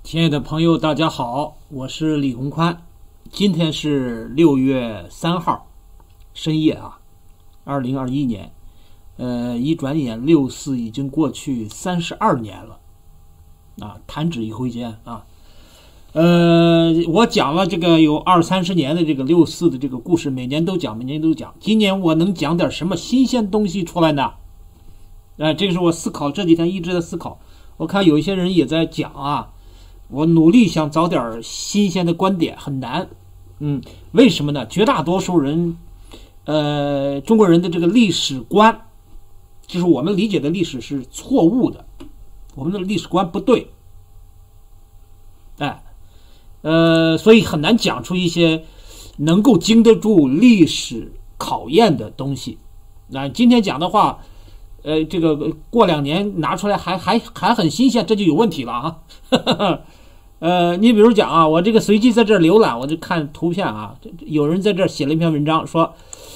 亲爱的朋友，大家好，我是李宏宽。今天是6月3号深夜啊，2021年。一转眼64已经过去32年了啊，弹指一挥间啊。我讲了这个有20-30年的这个64的这个故事，每年都讲。今年我能讲点什么新鲜东西出来呢？这个是我思考，这几天一直在思考。我看有一些人也在讲啊，我努力想找点新鲜的观点，很难。为什么呢？绝大多数人，中国人的这个历史观，就是我们理解的历史是错误的，我们的历史观不对。所以很难讲出一些能够经得住历史考验的东西。今天讲的话，这个过2年拿出来还很新鲜，这就有问题了啊。你比如讲啊，我这个随机在这浏览，我就看图片啊，有人在这写了一篇文章说，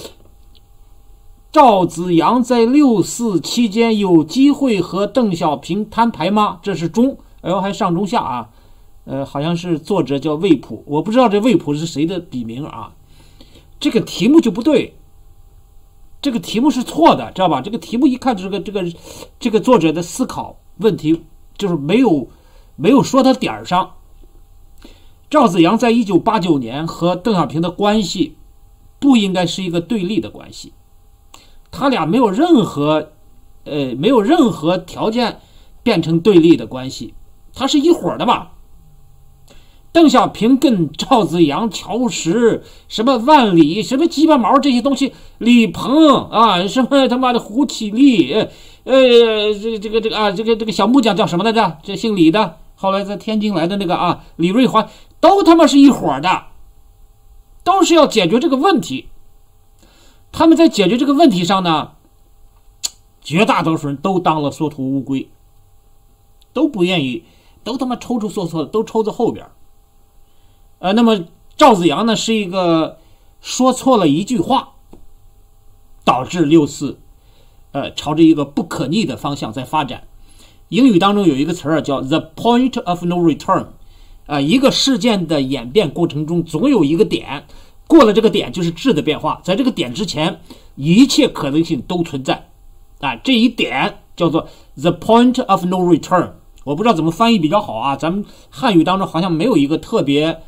赵紫阳在64期间有机会和邓小平摊牌吗？这是中，还上中下啊。好像是作者叫魏普，我不知道这魏普是谁的笔名啊。这个题目就不对，这个题目是错的，知道吧？这个题目一看就是这个作者的思考问题就是没有说到点儿上。赵紫阳在1989年和邓小平的关系不应该是一个对立的关系，他俩没有任何条件变成对立的关系，他是一伙的吧。邓小平跟赵紫阳、乔石、什么万里、什么鸡巴毛这些东西，李鹏啊，什么他妈的胡启立，这个小木匠叫什么来着？这姓李的，后来在天津来的那个啊，李瑞环，都他妈是一伙的，都是要解决这个问题。他们在解决这个问题上呢，绝大多数人都当了缩头乌龟，都不愿意，都他妈抽抽缩缩的，都抽在后边。那么赵紫阳呢是一个说错了一句话，导致64朝着一个不可逆的方向在发展。英语当中有一个词儿叫 the point of no return，一个事件的演变过程中总有一个点，过了这个点就是质的变化，在这个点之前一切可能性都存在这一点叫做 the point of no return。我不知道怎么翻译比较好啊，咱们汉语当中好像没有一个特别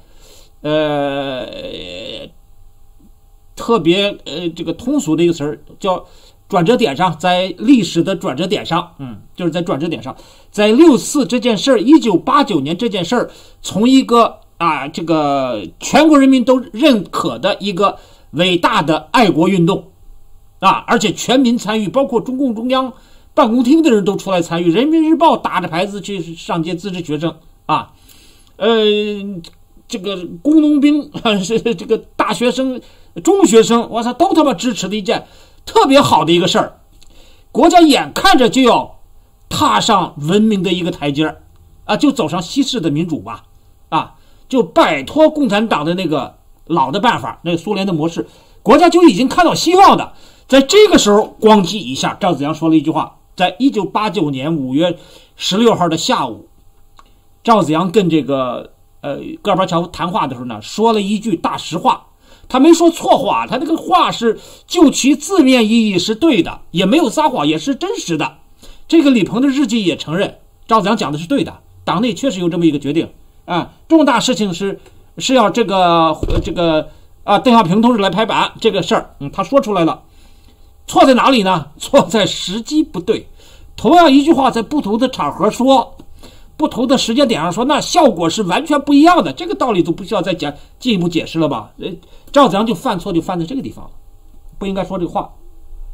这个通俗的一个词儿，叫转折点上，在历史的转折点上，就是在转折点上，在64这件事儿，1989年这件事儿，从一个这个全国人民都认可的一个伟大的爱国运动而且全民参与，包括中共中央办公厅的人都出来参与，人民日报打着牌子去上街资质学生这个工农兵是这个大学生、中学生，我操，都他妈支持的一件特别好的一个事儿。国家眼看着就要踏上文明的一个台阶就走上西式的民主吧就摆脱共产党的那个老的办法，那个苏联的模式，国家就已经看到希望的。在这个时候，咣叽一下，赵紫阳说了一句话，在1989年5月16号的下午，赵紫阳跟这个戈尔巴乔夫谈话的时候呢，说了一句大实话，他没说错话，他这个话是就其字面意义是对的，也没有撒谎，也是真实的。这个李鹏的日记也承认赵紫阳讲的是对的，党内确实有这么一个决定重大事情是要这个邓小平同志来拍板这个事儿，他说出来了。错在哪里呢？错在时机不对。同样一句话在不同的场合说，不同的时间点上说，那效果是完全不一样的，这个道理都不需要再进一步解释了吧？赵紫阳就犯错，就犯在这个地方了，不应该说这个话。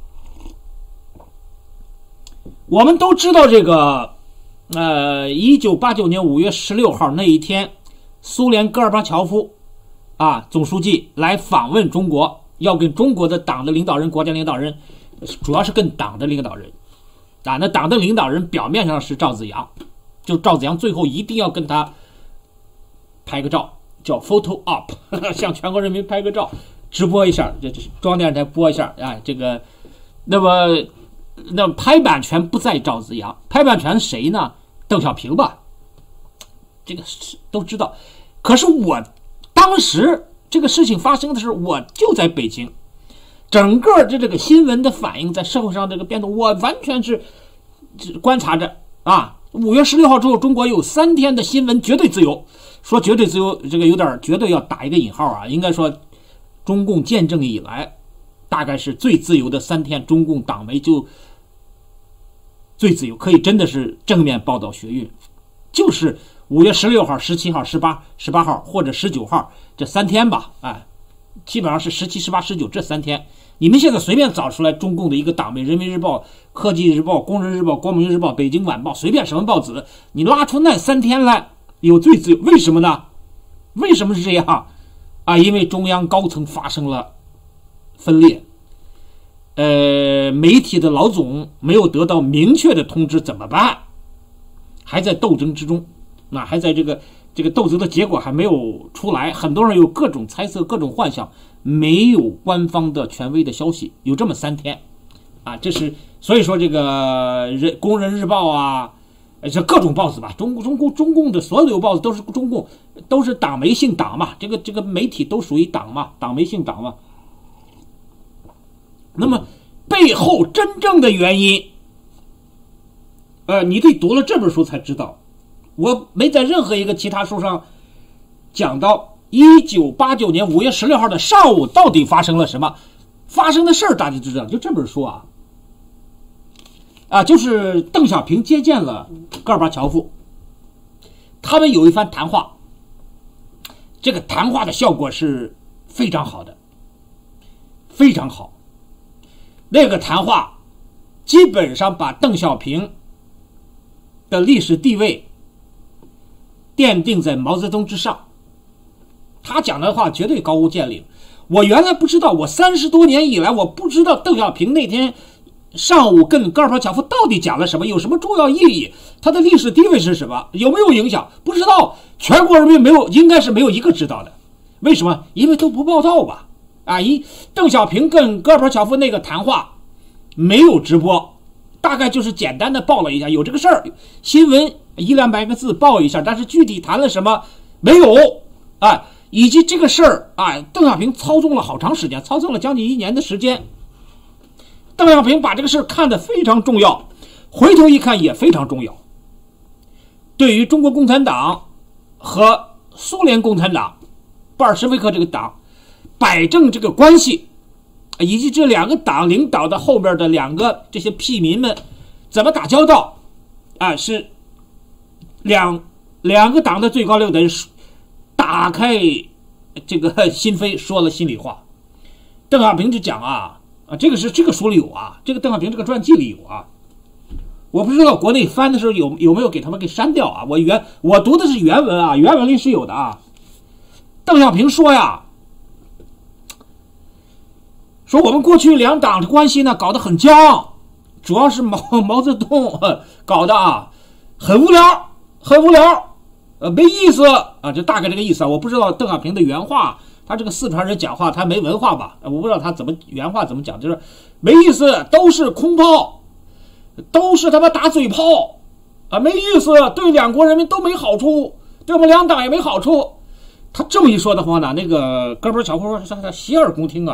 我们都知道这个1989年5月16号那一天，苏联戈尔巴乔夫总书记来访问中国，要跟中国的党的领导人、国家领导人，主要是跟党的领导人那党的领导人表面上是赵紫阳，就赵紫阳最后一定要跟他拍个照，叫 photo op 向全国人民拍个照，直播一下，这中央电视台播一下这个那拍板权不在赵紫阳，拍板权谁呢？邓小平吧。 这个都知道。可是我当时这个事情发生的时候，我就在北京，整个这个新闻的反应在社会上这个变动，我完全是观察着啊。5月16号之后，中国有3天的新闻绝对自由，说绝对自由，这个有点绝对要打一个引号啊，应该说中共建政以来大概是最自由的3天，中共党媒就最自由，可以真的是正面报道学运，就是5月16号、17号、18号或者19号这3天吧，哎，基本上是17、18、19这3天。你们现在随便找出来中共的一个党媒，人民日报、科技日报、工人日报、光明日报、北京晚报，随便什么报纸，你拉出那3天来有最自由，为什么呢？为什么是这样啊？因为中央高层发生了分裂，媒体的老总没有得到明确的通知，怎么办？还在斗争之中，那还在这个斗争的结果还没有出来，很多人有各种猜测、各种幻想，没有官方的权威的消息，有这么3天啊，这是所以说这个工人日报啊，这各种报纸吧，中共的所有报纸都是中共，都是党媒姓党嘛，这个媒体都属于党嘛，党媒姓党嘛。那么背后真正的原因，你得读了这本书才知道。我没在任何一个其他书上讲到1989年5月16号的上午到底发生了什么，发生的事儿大家知道，就这本书就是邓小平接见了戈尔巴乔夫，他们有一番谈话，这个谈话的效果是非常好的，非常好。那个谈话基本上把邓小平的历史地位奠定在毛泽东之上，他讲的话绝对高屋建瓴。我原来不知道，我30多年以来我不知道邓小平那天上午跟戈尔巴乔夫到底讲了什么，有什么重要意义，他的历史地位是什么，有没有影响，不知道，全国人民应该是没有一个知道的。为什么？因为都不报道吧。邓小平跟戈尔巴乔夫那个谈话没有直播，大概就是简单的报了一下，有这个事儿，新闻100-200个字报一下，但是具体谈了什么没有以及这个事儿邓小平操纵了好长时间，操纵了将近1年的时间。邓小平把这个事儿看得非常重要，回头一看也非常重要，对于中国共产党和苏联共产党布尔什维克这个党摆正这个关系，以及这2个党领导的后边的2个这些屁民们怎么打交道是两个党的最高领导人打开这个心扉，说了心里话。邓小平就讲这个书里有这个邓小平这个传记里有我不知道国内翻的时候有没有给他们给删掉我读的是原文原文里是有的邓小平说说我们过去2党的关系呢搞得很僵，主要是毛泽东搞得很无聊，没意思就大概这个意思我不知道邓小平的原话，他这个四川人讲话他没文化吧，我不知道他原话怎么讲，就是没意思，都是空炮，都是他妈打嘴炮没意思，对2国人民都没好处，对我们2党也没好处。他这么一说的话呢，那个戈尔巴乔夫说他洗耳恭听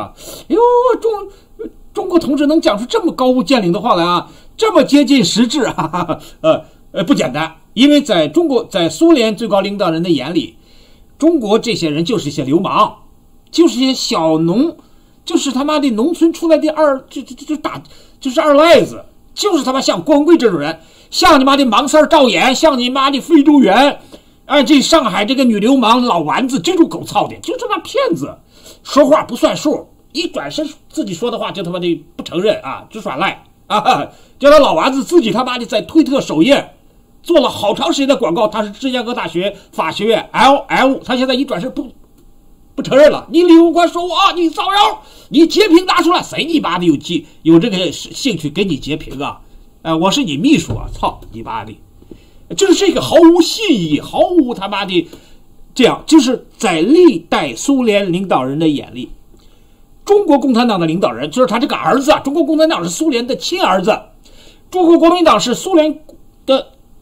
中国同志能讲出这么高屋建瓴的话来这么接近实质不简单。因为在苏联最高领导人的眼里，中国这些人就是一些流氓，就是一些小农，就是他妈的农村出来的就是二赖子，就是他妈像郭文贵这种人，像你妈的盲三赵岩，像你妈的非洲猿这上海这个女流氓老丸子，这种狗操的，就这么骗子，说话不算数，一转身自己说的话就他妈的不承认就耍赖叫他老丸子自己他妈的在推特首页做了好长时间的广告，他是芝加哥大学法学院 LL， 他现在一转身不承认了，你李文官说我你造谣，你截屏拿出来，谁你妈的有这个兴趣给你截屏我是你秘书操你妈的，就是这个毫无信义，毫无他妈的这样，就是在历代苏联领导人的眼里，中国共产党的领导人就是他这个儿子中国共产党是苏联的亲儿子，中国国民党是苏联的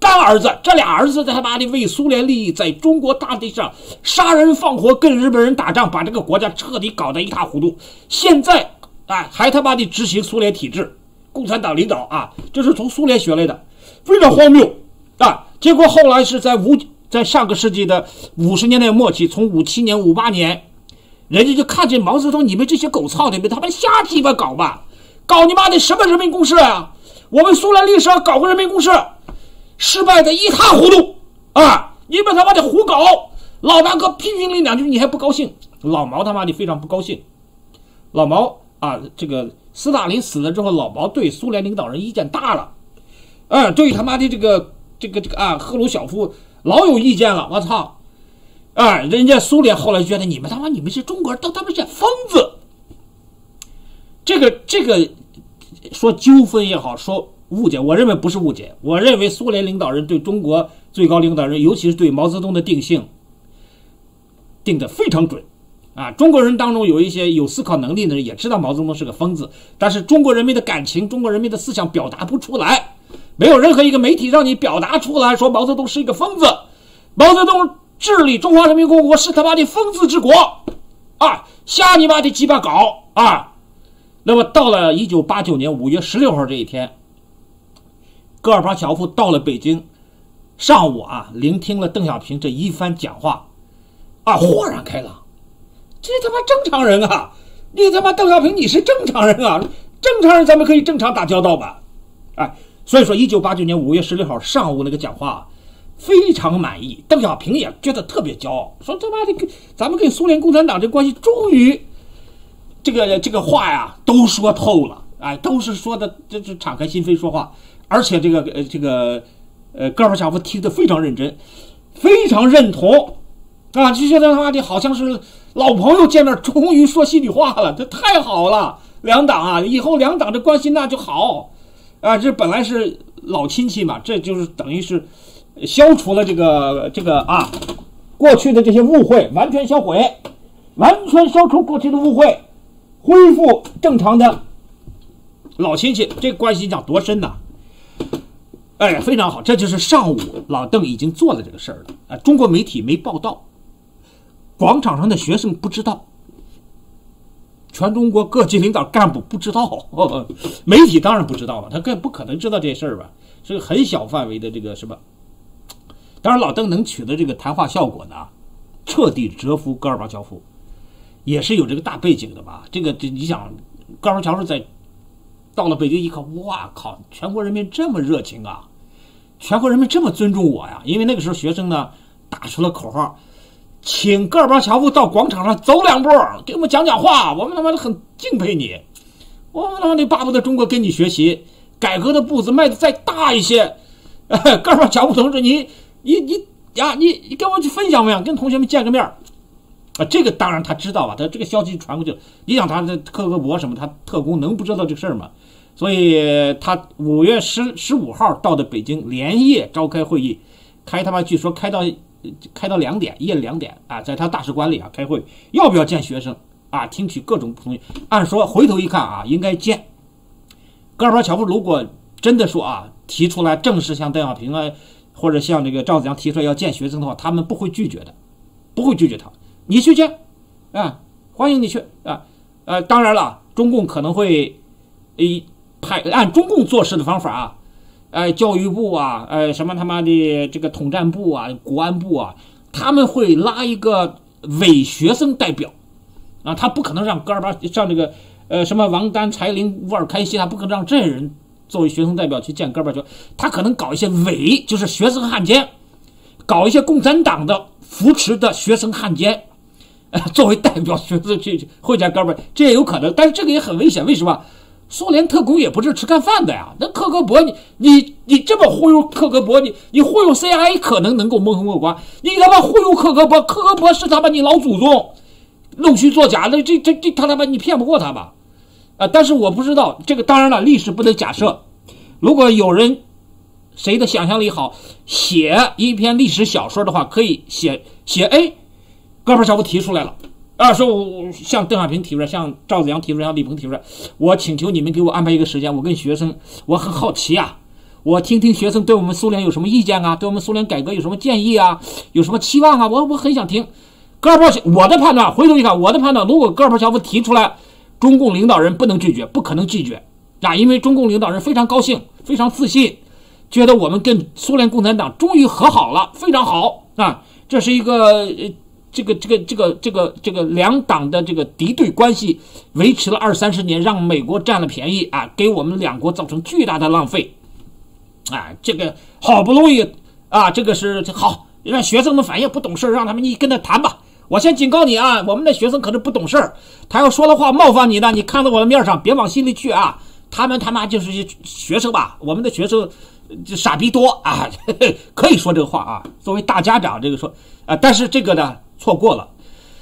干儿子，这俩儿子在他妈的为苏联利益，在中国大地上杀人放火，跟日本人打仗，把这个国家彻底搞得一塌糊涂。现在还他妈的执行苏联体制，共产党领导啊，这是从苏联学来的，非常荒谬啊！结果后来是在上个世纪的50年代末期，从57年、58年，人家就看见毛泽东，你们这些狗操的，你们他妈瞎鸡巴搞吧，搞你妈的什么人民公社啊？我们苏联历史上搞个人民公社，失败的一塌糊涂啊！你们他妈的胡搞！老大哥批评你两句，你还不高兴？老毛他妈的非常不高兴。老毛啊，这个斯大林死了之后，老毛对苏联领导人意见大了，对他妈的这个赫鲁晓夫老有意见了。我操！人家苏联后来觉得你们是中国人，都他妈是疯子。这个说纠纷也好，说误解，我认为不是误解。我认为苏联领导人对中国最高领导人，尤其是对毛泽东的定性，定得非常准啊！中国人当中有一些有思考能力的人也知道毛泽东是个疯子，但是中国人民的感情、中国人民的思想表达不出来，没有任何一个媒体让你表达出来说毛泽东是一个疯子。毛泽东治理中华人民共和国是他妈的疯子之国啊！瞎你妈的鸡巴搞啊！那么到了1989年5月16号这一天，戈尔巴乔夫到了北京，上午聆听了邓小平这一番讲话豁然开朗。这他妈正常人啊！你他妈邓小平你是正常人啊！正常人咱们可以正常打交道吧？所以说1989年5月16号上午那个讲话非常满意，邓小平也觉得特别骄傲，说他妈的咱们跟苏联共产党这关系终于这个话呀都说透了，都是说的这是敞开心扉说话，而且戈尔巴乔夫听得非常认真，非常认同就觉得他妈的好像是老朋友见面，终于说心里话了，这太好了，两党以后两党的关系那就好这本来是老亲戚嘛，这就是等于是消除了这个过去的这些误会，完全销毁，完全消除过去的误会，恢复正常的老亲戚，这个关系讲多深呐！非常好，这就是上午老邓已经做了这个事儿了中国媒体没报道，广场上的学生不知道，全中国各级领导干部不知道媒体当然不知道了，他更不可能知道这事儿吧？是个很小范围的这个什么？当然，老邓能取得这个谈话效果呢，彻底折服戈尔巴乔夫，也是有这个大背景的吧？你想，戈尔巴乔夫到了北京一看，哇靠，全国人民这么热情啊，全国人民这么尊重我呀！因为那个时候学生呢打出了口号，请戈尔巴乔夫到广场上走2步，给我们讲讲话，我们他妈的很敬佩你，我们他妈的巴不得中国跟你学习，改革的步子迈得再大一些。戈尔巴乔夫同志，你跟我去分享分享，跟同学们见个面这个当然他知道他这个消息传过去了。你想他的克格勃什么，他特工能不知道这个事儿吗？所以他5月15号到的北京，连夜召开会议，据说开到2点，夜里2点在他大使馆里开会，要不要见学生听取各种不同意。按说回头一看应该见。戈尔巴乔夫如果真的说提出来正式向邓小平或者像这个赵子阳提出来要见学生的话，他们不会拒绝的，不会拒绝他。你去见欢迎你去当然了，中共可能会按中共做事的方法教育部什么他妈的这个统战部国安部他们会拉一个伪学生代表他不可能让像这个什么王丹、柴玲、乌尔开西，他不可能让这些人作为学生代表去见戈尔巴乔夫，他可能搞一些伪，就是学生汉奸，搞一些共产党的扶持的学生汉奸作为代表学生去会见戈尔巴乔夫，这也有可能，但是这个也很危险。为什么？苏联特工也不是吃干饭的呀。那克格勃，你这么忽悠克格勃，你忽悠 CIA 可能够蒙混过关，你他妈忽悠克格勃，克格勃是他妈你老祖宗，弄虚作假的，这他妈你骗不过他吧？但是我不知道这个，当然了，历史不能假设。如果有人谁的想象力好，写一篇历史小说的话，可以写戈尔巴乔夫提出来了说向邓小平提出来，向赵子阳提出来，向李鹏提出来，我请求你们给我安排一个时间，我跟学生，我很好奇我听听学生对我们苏联有什么意见啊，对我们苏联改革有什么建议啊，有什么期望啊，我很想听。戈尔巴乔夫，我的判断，回头一看，我的判断，如果戈尔巴乔夫提出来，中共领导人不能拒绝，不可能拒绝啊，因为中共领导人非常高兴，非常自信，觉得我们跟苏联共产党终于和好了，非常好啊，这是一个这个两党的这个敌对关系维持了20-30年，让美国占了便宜啊，给我们两国造成巨大的浪费啊，这个好不容易啊，这个是好，让学生们反应不懂事，让他们你跟他谈吧。我先警告你啊，我们的学生可是不懂事，他要说的话冒犯你的，你看到我的面上别往心里去啊。他们他妈就是学生吧，我们的学生傻逼多啊，可以说这个话啊。作为大家长这个说啊，但是这个呢错过了。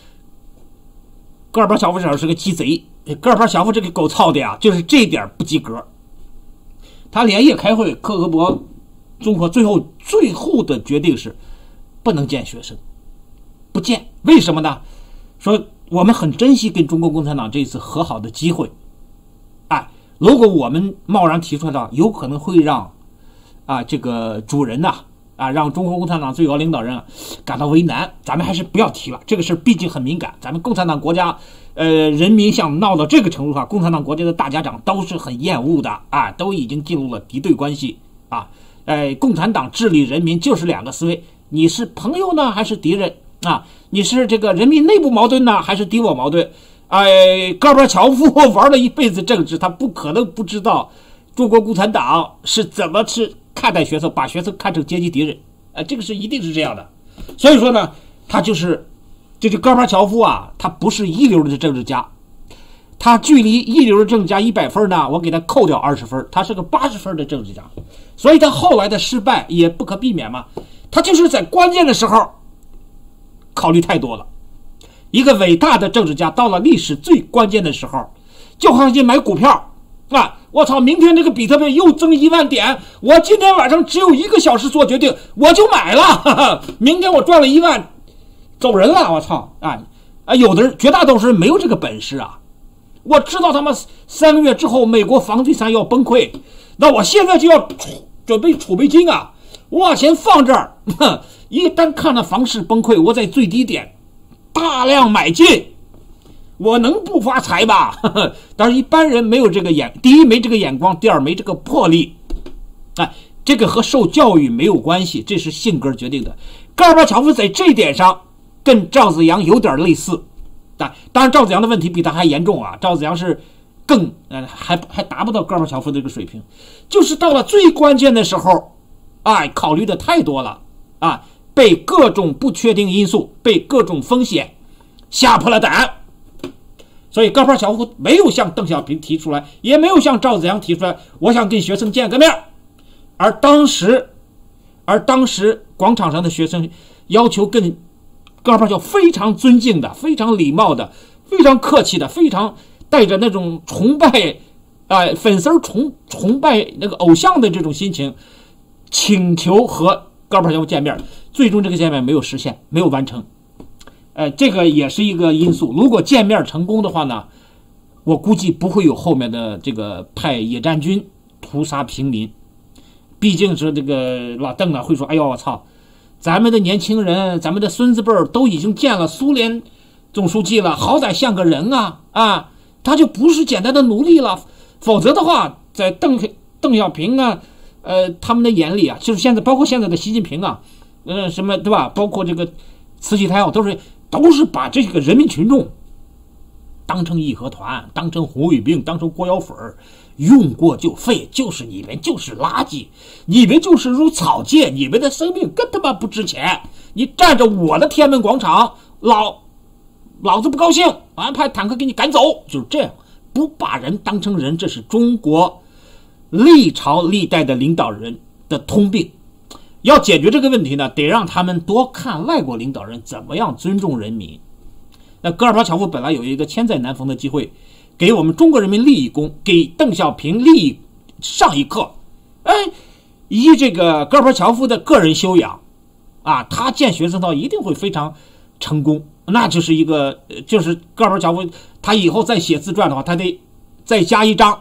戈尔巴乔夫是个鸡贼，戈尔巴乔夫这个狗操的呀，就是这一点不及格。他连夜开会，克格勃综合最后的决定是不能见学生。不见，为什么呢？说我们很珍惜跟中国共产党这一次和好的机会，哎，如果我们贸然提出来的话，有可能会让这个主人呐让中国共产党最高领导人感到为难，咱们还是不要提了。这个事毕竟很敏感，咱们共产党国家人民想闹到这个程度的话，共产党国家的大家长都是很厌恶的啊，都已经进入了敌对关系啊。共产党治理人民就是两个思维，你是朋友呢还是敌人？啊，你是这个人民内部矛盾呢，还是敌我矛盾？戈尔巴乔夫玩了一辈子政治，他不可能不知道中国共产党是怎么去看待学生，把学生看成阶级敌人。这个是一定是这样的。所以说呢，他就是这个戈尔巴乔夫啊，他不是一流的政治家，他距离一流的政治家100分呢，我给他扣掉20分，他是个80分的政治家。所以他后来的失败也不可避免嘛，他就是在关键的时候考虑太多了。一个伟大的政治家到了历史最关键的时候，就好像买股票啊，我操，明天这个比特币又增1万点，我今天晚上只有1个小时做决定，我就买了，哈哈，明天我赚了1万，走人了，我操有的人绝大多数人没有这个本事啊。我知道他们3个月之后美国房地产要崩溃，那我现在就要准备储备金啊，我往前放这儿，一旦看到房市崩溃，我在最低点大量买进，我能不发财吧？但是一般人没有这个第一没这个眼光，第二没这个魄力。这个和受教育没有关系，这是性格决定的。戈尔巴乔夫在这一点上跟赵紫阳有点类似，当然赵紫阳的问题比他还严重啊，赵紫阳是更还达不到戈尔巴乔夫这个水平，就是到了最关键的时候，考虑的太多了啊。被各种不确定因素，被各种风险吓破了胆，所以戈尔巴乔夫没有向邓小平提出来，也没有向赵紫阳提出来，我想跟学生见个面。而当时广场上的学生要求跟戈尔巴乔夫非常尊敬的、非常礼貌的、非常客气的、非常带着那种崇拜粉丝崇拜那个偶像的这种心情，请求和戈尔巴乔夫见面，最终这个见面没有实现，没有完成。这个也是一个因素。如果见面成功的话呢，我估计不会有后面的这个派野战军屠杀平民。毕竟是这个老邓呢会说，哎呦我操，咱们的年轻人，咱们的孙子辈都已经见了苏联总书记了，好歹像个人啊，他就不是简单的奴隶了。否则的话，在邓小平啊他们的眼里啊，就是现在包括现在的习近平啊，什么对吧？包括这个慈禧太后都是把这个人民群众当成义和团，当成红卫兵，当成锅腰粉，用过就废，就是你们就是垃圾，你们就是如草芥，你们的生命更他妈不值钱。你占着我的天安门广场，老子不高兴，我派坦克给你赶走，就是这样，不把人当成人，这是中国历朝历代的领导人的通病。要解决这个问题呢，得让他们多看外国领导人怎么样尊重人民。那戈尔巴乔夫本来有一个千载难逢的机会，给我们中国人民立一功，给邓小平上一课。以这个戈尔巴乔夫的个人修养他见学生的话一定会非常成功。那就是就是戈尔巴乔夫他以后再写自传的话，他得再加一章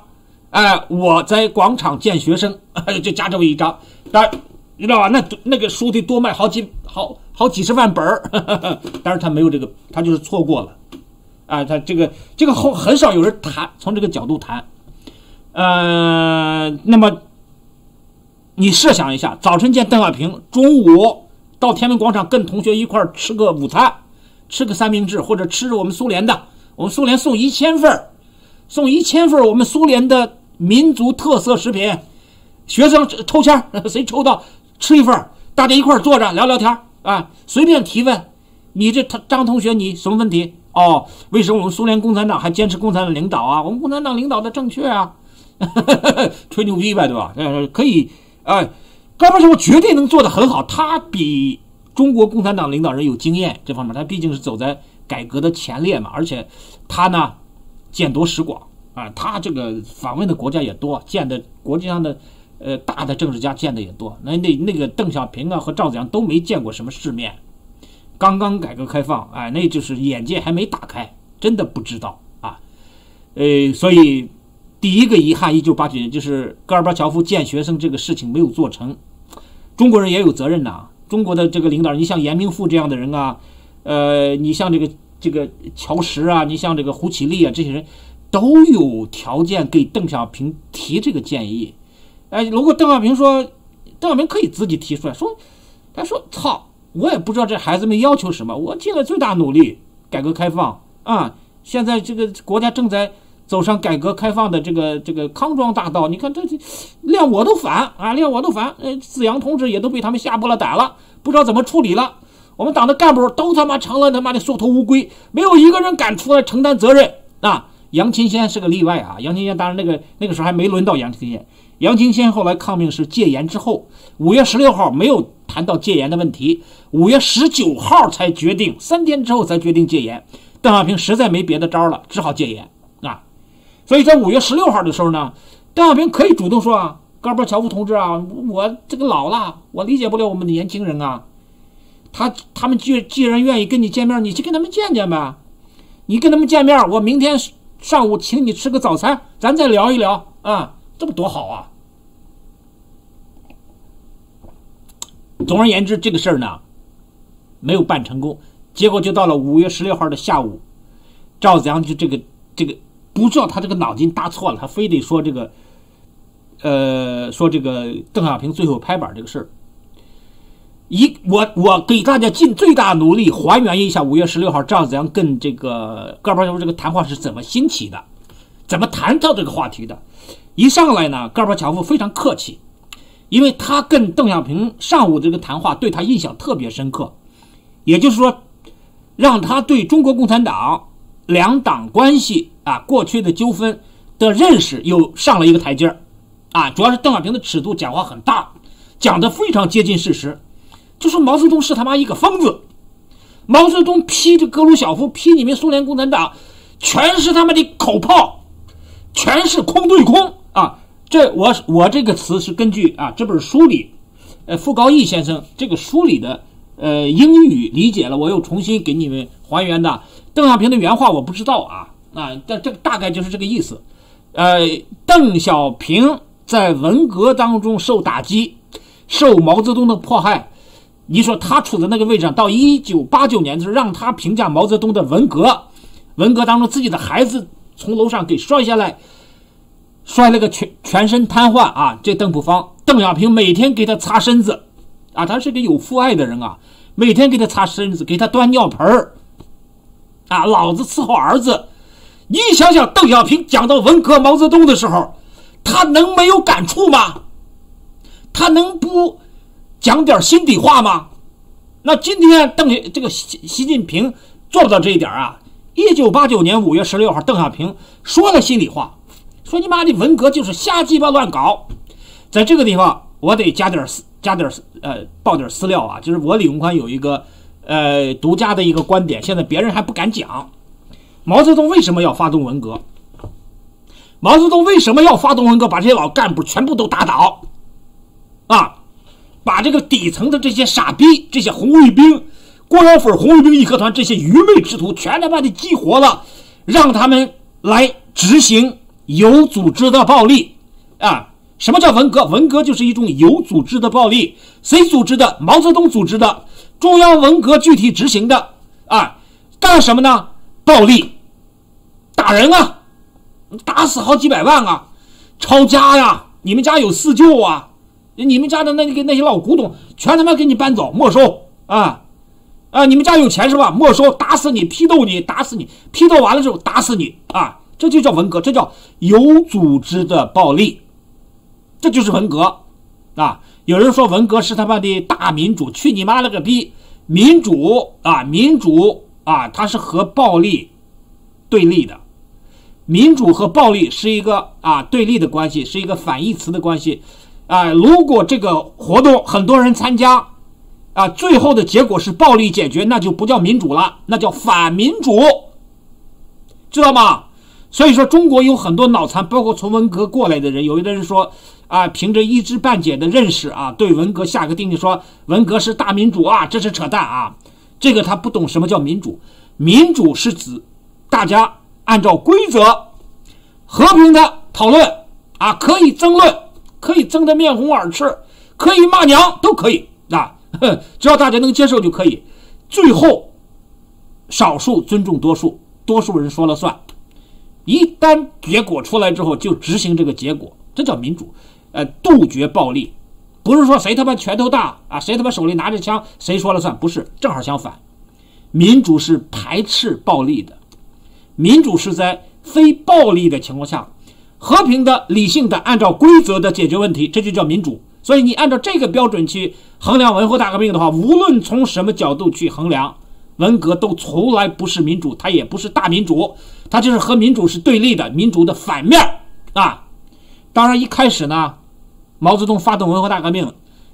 我在广场见学生，就加这么一张，当然你知道吧？那个书得多卖好几十万本儿，但是他没有这个，他就是错过了。他这个很少有人谈，从这个角度谈。那么你设想一下，早晨见邓小平，中午到天安门广场跟同学一块吃个午餐，吃个三明治，或者吃我们苏联的，我们苏联送1000份我们苏联的民族特色食品，学生抽签，谁抽到吃一份，大家一块坐着聊聊天随便提问。你这张同学，你什么问题？为什么我们苏联共产党还坚持共产党领导啊？我们共产党领导的正确啊，吹牛逼呗，对吧？可以，戈巴乔夫绝对能做得很好，他比中国共产党领导人有经验这方面，他毕竟是走在改革的前列嘛，而且他呢见多识广他这个访问的国家也多，见的国际上的大的政治家见的也多。那个邓小平和赵子阳都没见过什么世面。刚刚改革开放，那就是眼界还没打开，真的不知道所以第一个遗憾，1989年就是戈尔巴乔夫见学生这个事情没有做成。中国人也有责任呐，中国的这个领导人，你像严明富这样的人你像这个乔石你像这个胡启立这些人都有条件给邓小平提这个建议。如果邓小平可以自己提出来说，他说操。我也不知道这孩子们要求什么，我尽了最大努力改革开放现在这个国家正在走上改革开放的这个康庄大道，你看这连我都反子阳同志也都被他们下拨了胆了，不知道怎么处理了。我们党的干部都他妈成了他妈的缩头乌龟，没有一个人敢出来承担责任杨清先是个例外杨清先当然那个时候还没轮到杨清先。杨清先后来抗命是戒严之后，5月16号没有谈到戒严的问题，5月19号才决定，3天之后才决定戒严。邓小平实在没别的招了，只好戒严所以在5月16号的时候呢，邓小平可以主动说戈尔巴乔夫同志我这个老了，我理解不了我们的年轻人他们既然愿意跟你见面，你去跟他们见见呗。你跟他们见面，我明天上午请你吃个早餐，咱再聊一聊这不多好总而言之，这个事儿呢没有办成功，结果就到了5月16号的下午，赵子阳就这个不知道他这个脑筋搭错了，他非得说这个邓小平最后拍板这个事儿。我给大家尽最大努力还原一下5月16号赵子阳跟这个戈尔巴乔夫这个谈话是怎么兴起的，怎么谈到这个话题的。一上来呢，戈尔巴乔夫非常客气，因为他跟邓小平上午这个谈话对他印象特别深刻，也就是说让他对中国共产党两党关系过去的纠纷的认识又上了一个台阶主要是邓小平的尺度讲话很大，讲得非常接近事实，就说毛泽东是他妈一个疯子，毛泽东批这格鲁晓夫，批你们苏联共产党全是他妈的口炮，全是空对空这我这个词是根据这本书里傅高义先生这个书里的英语理解了，我又重新给你们还原的。邓小平的原话我不知道但这个大概就是这个意思。邓小平在文革当中受打击，受毛泽东的迫害，你说他处在那个位置上，到1989年就是让他评价毛泽东的文革当中自己的孩子从楼上给摔下来，摔了个全身瘫痪这邓普方，邓小平每天给他擦身子他是个有父爱的人每天给他擦身子，给他端尿盆老子伺候儿子。你想想邓小平讲到文革毛泽东的时候，他能没有感触吗？他能不讲点心底话吗？那今天这个习近平做不到这一点1989年5月16号邓小平说了心里话，说你妈的文革就是瞎鸡巴乱搞。在这个地方我得爆点私料就是我李荣宽有一个独家的一个观点，现在别人还不敢讲。毛泽东为什么要发动文革？毛泽东为什么要发动文革，把这些老干部全部都打倒把这个底层的这些傻逼，这些红卫兵、郭小粉、红卫兵义和团这些愚昧之徒全他妈的激活了，让他们来执行有组织的暴力啊！什么叫文革？文革就是一种有组织的暴力，谁组织的？毛泽东组织的，中央文革具体执行的啊！干什么呢？暴力，打人啊，打死好几百万啊，抄家呀！你们家有四旧啊，你们家的那些老古董全他妈给你搬走没收啊！你们家有钱是吧？没收，打死你，批斗你，打死你，批斗完了之后打死你啊！这就叫文革，这叫有组织的暴力，这就是文革啊！有人说文革是他妈的大民主，去你妈了个逼！民主啊，它是和暴力对立的，民主和暴力是一个对立的关系，是一个反义词的关系啊！如果这个活动很多人参加最后的结果是暴力解决，那就不叫民主了，那叫反民主，知道吗？所以说中国有很多脑残，包括从文革过来的人，有的人说凭着一知半解的认识对文革下个定义，说文革是大民主这是扯淡啊！这个他不懂什么叫民主。民主是指大家按照规则和平的讨论可以争论，可以争得面红耳赤，可以骂娘都可以只要大家能接受就可以。最后少数尊重多数，多数人说了算。一旦结果出来之后就执行这个结果，这叫民主。杜绝暴力，不是说谁他妈拳头大谁他妈手里拿着枪谁说了算，不是，正好相反。民主是排斥暴力的，民主是在非暴力的情况下和平的理性的按照规则的解决问题，这就叫民主。所以你按照这个标准去衡量文化大革命的话，无论从什么角度去衡量，文革都从来不是民主，它也不是大民主，它就是和民主是对立的，民主的反面当然一开始呢，毛泽东发动文化大革命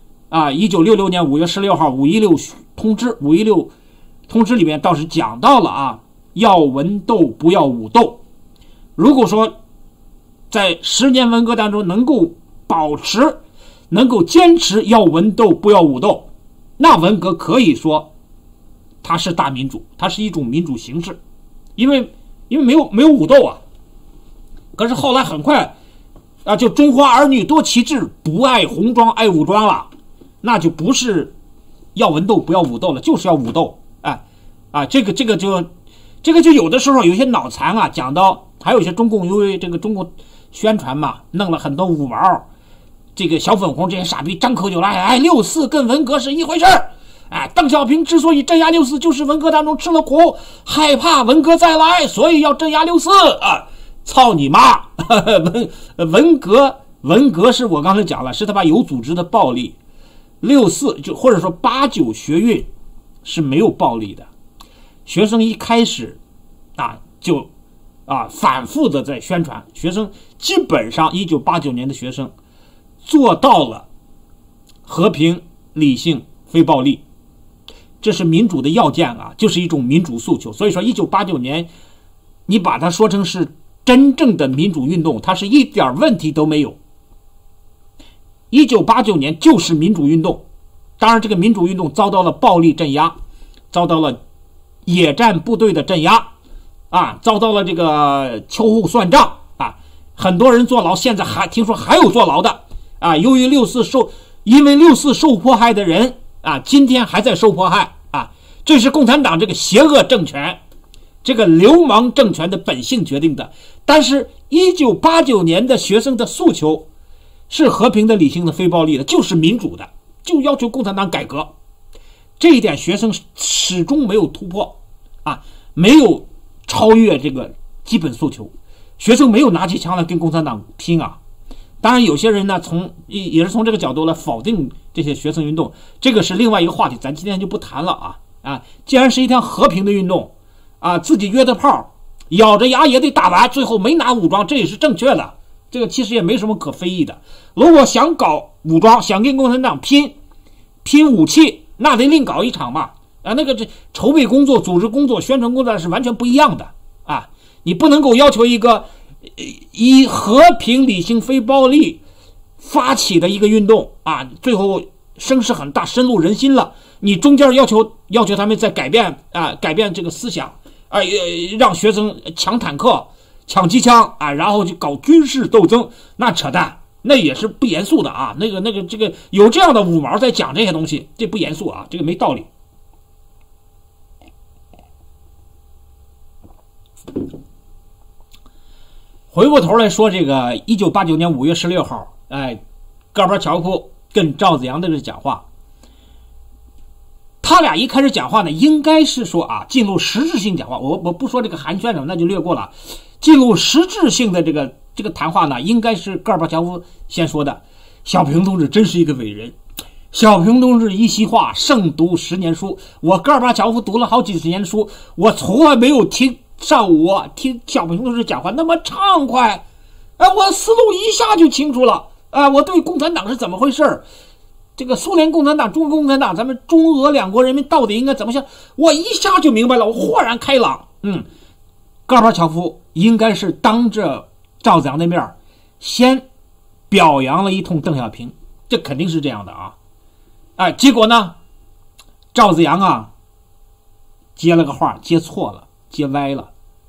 1966年5月16号516通知里面倒是讲到了要文斗不要武斗。如果说在10年文革当中能够保持能够坚持要文斗不要武斗，那文革可以说它是大民主，它是一种民主形式，因为没有武斗可是后来很快就中华儿女多旗帜，不爱红装爱武装了，那就不是要文斗不要武斗了，就是要武斗。这个就有的时候有些脑残讲到，还有一些中共因为这个中国宣传嘛，弄了很多五毛这个小粉红这些傻逼张口就来，64跟文革是一回事邓小平之所以镇压64，就是文革当中吃了苦，害怕文革再来，所以要镇压64操你妈文革是我刚才讲了，是他妈有组织的暴力。64就或者说89学运是没有暴力的，学生一开始就反复的在宣传，学生基本上1989年的学生做到了和平理性非暴力，这是民主的要件就是一种民主诉求。所以说1989年你把它说成是真正的民主运动，它是一点问题都没有。1989年就是民主运动，当然这个民主运动遭到了暴力镇压，遭到了野战部队的镇压遭到了这个秋后算账很多人坐牢，现在听说还有坐牢的由于因为64受迫害的人今天还在受迫害这是共产党这个邪恶政权这个流氓政权的本性决定的。但是1989年的学生的诉求是和平的理性的非暴力的，就是民主的，就要求共产党改革，这一点学生始终没有突破没有超越这个基本诉求，学生没有拿起枪来跟共产党拼当然有些人呢也是从这个角度来否定这些学生运动，这个是另外一个话题，咱今天就不谈了既然是一条和平的运动自己约的炮咬着牙也得打完，最后没拿武装，这也是正确的，这个其实也没什么可非议的。如果想搞武装，想跟共产党拼武器，那得另搞一场嘛这筹备工作、组织工作、宣传工作是完全不一样的你不能够要求一个以和平理性非暴力发起的一个运动最后声势很大，深入人心了，你中间要求他们再改变这个思想让学生抢坦克， 抢机枪啊，然后就搞军事斗争，那扯淡，那也是不严肃的啊。这个有这样的五毛在讲这些东西，这不严肃啊，这个没道理。回过头来说，这个1989年5月16号，戈尔巴乔夫跟赵紫阳的这讲话，他俩一开始讲话呢，应该是说啊，进入实质性讲话。我不说这个寒暄什么，那就略过了。进入实质性的这个谈话呢，应该是戈尔巴乔夫先说的。小平同志真是一个伟人，小平同志一席话胜读10年书。我戈尔巴乔夫读了好几十年书，我从来没有上午听小平同志讲话那么畅快，我思路一下就清楚了，我对共产党是怎么回事，这个苏联共产党、中国共产党，咱们中俄两国人民到底应该怎么想，我一下就明白了，我豁然开朗。戈尔巴乔夫应该是当着赵紫阳的面先表扬了一通邓小平，这肯定是这样的啊。结果呢，赵紫阳啊接了个话，接错了，接歪了。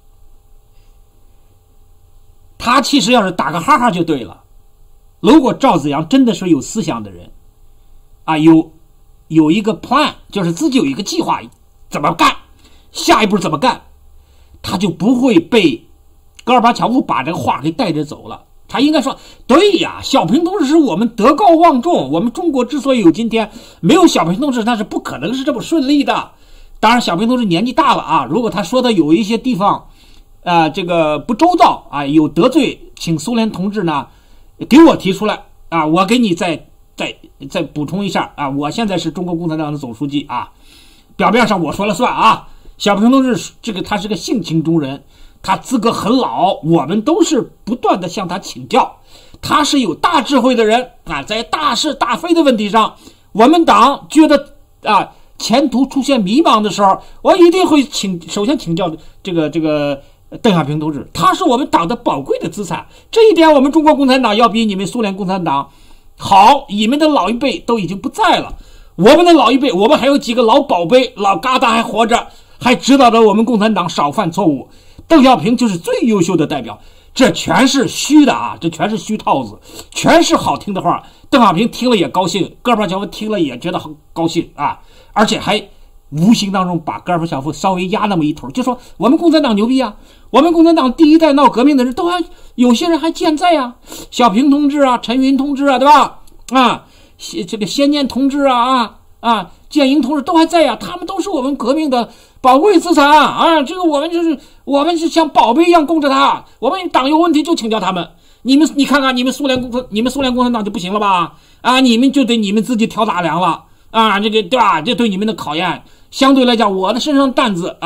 他其实要是打个哈哈就对了。如果赵紫阳真的是有思想的人啊，有一个 plan， 就是自己有一个计划怎么干，下一步怎么干，他就不会被戈尔巴乔夫把这个话给带着走了。他应该说，对呀，小平同志是我们德高望重，我们中国之所以有今天，没有小平同志那是不可能是这么顺利的。当然小平同志年纪大了啊，如果他说的有一些地方这个不周到啊，有得罪，请苏联同志呢给我提出来啊，我给你再补充一下啊，我现在是中国共产党的总书记啊，表面上我说了算啊。小平同志这个他是个性情中人，他资格很老，我们都是不断的向他请教，他是有大智慧的人啊，在大是大非的问题上，我们党觉得前途出现迷茫的时候，我一定会首先请教这个邓小平同志，他是我们党的宝贵的资产，这一点我们中国共产党要比你们苏联共产党好，你们的老一辈都已经不在了，我们的老一辈，我们还有几个老宝贝，老疙瘩还活着，还指导着我们共产党少犯错误。邓小平就是最优秀的代表，这全是虚的啊，这全是虚套子，全是好听的话。邓小平听了也高兴，戈尔巴乔夫听了也觉得很高兴啊，而且还无形当中把戈尔巴乔夫稍微压那么一头，就说我们共产党牛逼啊，我们共产党第一代闹革命的人都还有些人还健在啊，小平同志啊，陈云同志啊，对吧？这个先念同志建营同志都还在啊，他们都是我们革命的宝贵资产啊！这个我们是像宝贝一样供着他，我们党有问题就请教他们。你看看你们苏联共产党就不行了吧？你们就得你们自己挑大梁了啊！这个对吧？这对你们的考验，相对来讲，我的身上担子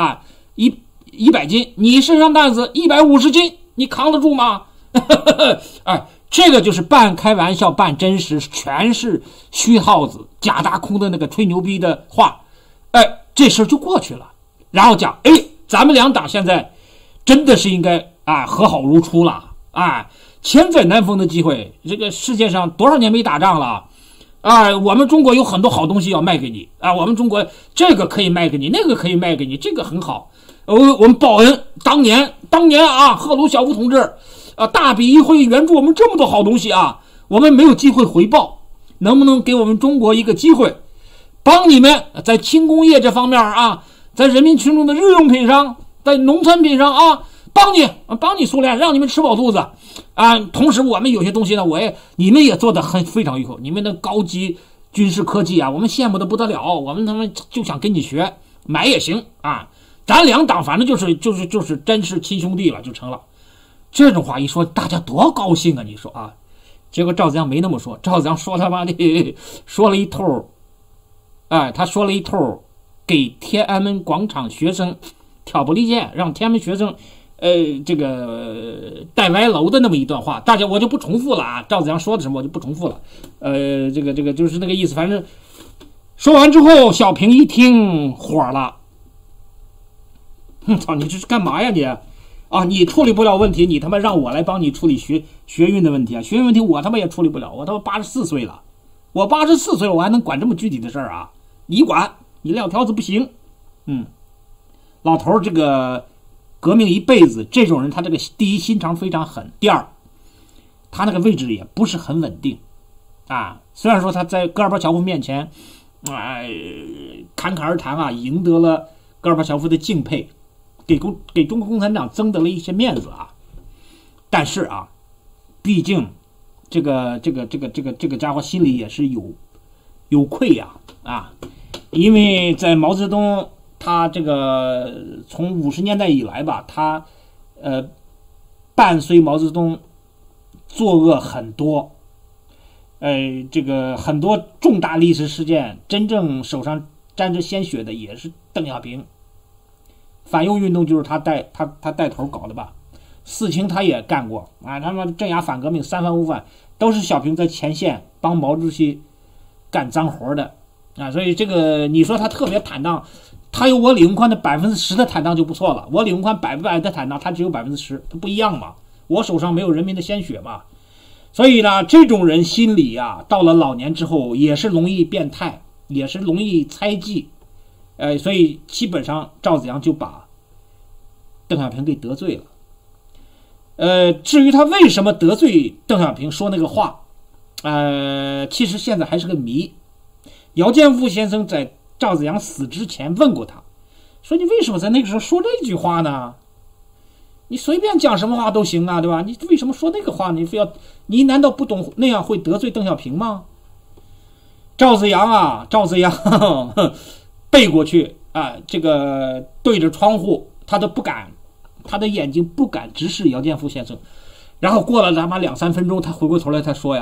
100斤，你身上担子150斤，你扛得住吗？这个就是半开玩笑半真实，全是虚耗子假大空的那个吹牛逼的话，这事就过去了。然后讲，咱们两党现在真的是应该和好如初了千载难逢的机会，这个世界上多少年没打仗了我们中国有很多好东西要卖给你我们中国这个可以卖给你，那个可以卖给你，这个很好。我们报恩，当年赫鲁晓夫同志大笔一挥援助我们这么多好东西我们没有机会回报，能不能给我们中国一个机会，帮你们在轻工业这方面在人民群众的日用品上，在农产品上帮你苏联，让你们吃饱肚子同时我们有些东西呢，你们也做得非常有口，你们的高级军事科技我们羡慕的不得了，我们他们就想跟你学，买也行咱两党反正就是真是亲兄弟了，就成了。这种话一说，大家多高兴啊！你说结果赵紫阳没那么说，赵紫阳说他妈的说了一通他说了一通给天安门广场学生挑拨离间，让天安门学生这个带歪楼的那么一段话，大家我就不重复了赵紫阳说的什么我就不重复了，这个就是那个意思。反正说完之后，小平一听火了，操，你这是干嘛呀你？你处理不了问题，你他妈让我来帮你处理学运的问题学运问题我他妈也处理不了，我他妈84岁了，我84岁了，我还能管这么具体的事儿你管，你撂挑子不行。老头这个革命一辈子，这种人他这个第一心肠非常狠，第二他那个位置也不是很稳定啊。虽然说他在戈尔巴乔夫面前侃侃而谈啊，赢得了戈尔巴乔夫的敬佩，给中国共产党争得了一些面子啊，但是啊，毕竟这个家伙心里也是有愧呀啊，因为在毛泽东他这个从50年代以来吧，他伴随毛泽东作恶很多，这个很多重大历史事件，真正手上沾着鲜血的也是邓小平。反右运动就是他带头搞的吧，四清他也干过啊，他们镇压反革命三反五反都是小平在前线帮毛主席干脏活的啊，所以这个你说他特别坦荡，他有我李鸿宽的10%的坦荡就不错了，我李鸿宽100%的坦荡，他只有10%，他不一样嘛，我手上没有人民的鲜血嘛，所以呢，这种人心里啊，到了老年之后也是容易变态，也是容易猜忌，所以基本上赵紫阳就把邓小平给得罪了。至于他为什么得罪邓小平说那个话，其实现在还是个谜。姚建富先生在赵紫阳死之前问过他，说你为什么在那个时候说这句话呢？你随便讲什么话都行啊，对吧？你为什么说那个话呢？你难道不懂那样会得罪邓小平吗？赵紫阳背过去啊，这个对着窗户，他的眼睛不敢直视姚建富先生。然后过了他妈2-3分钟，他回过头来，他说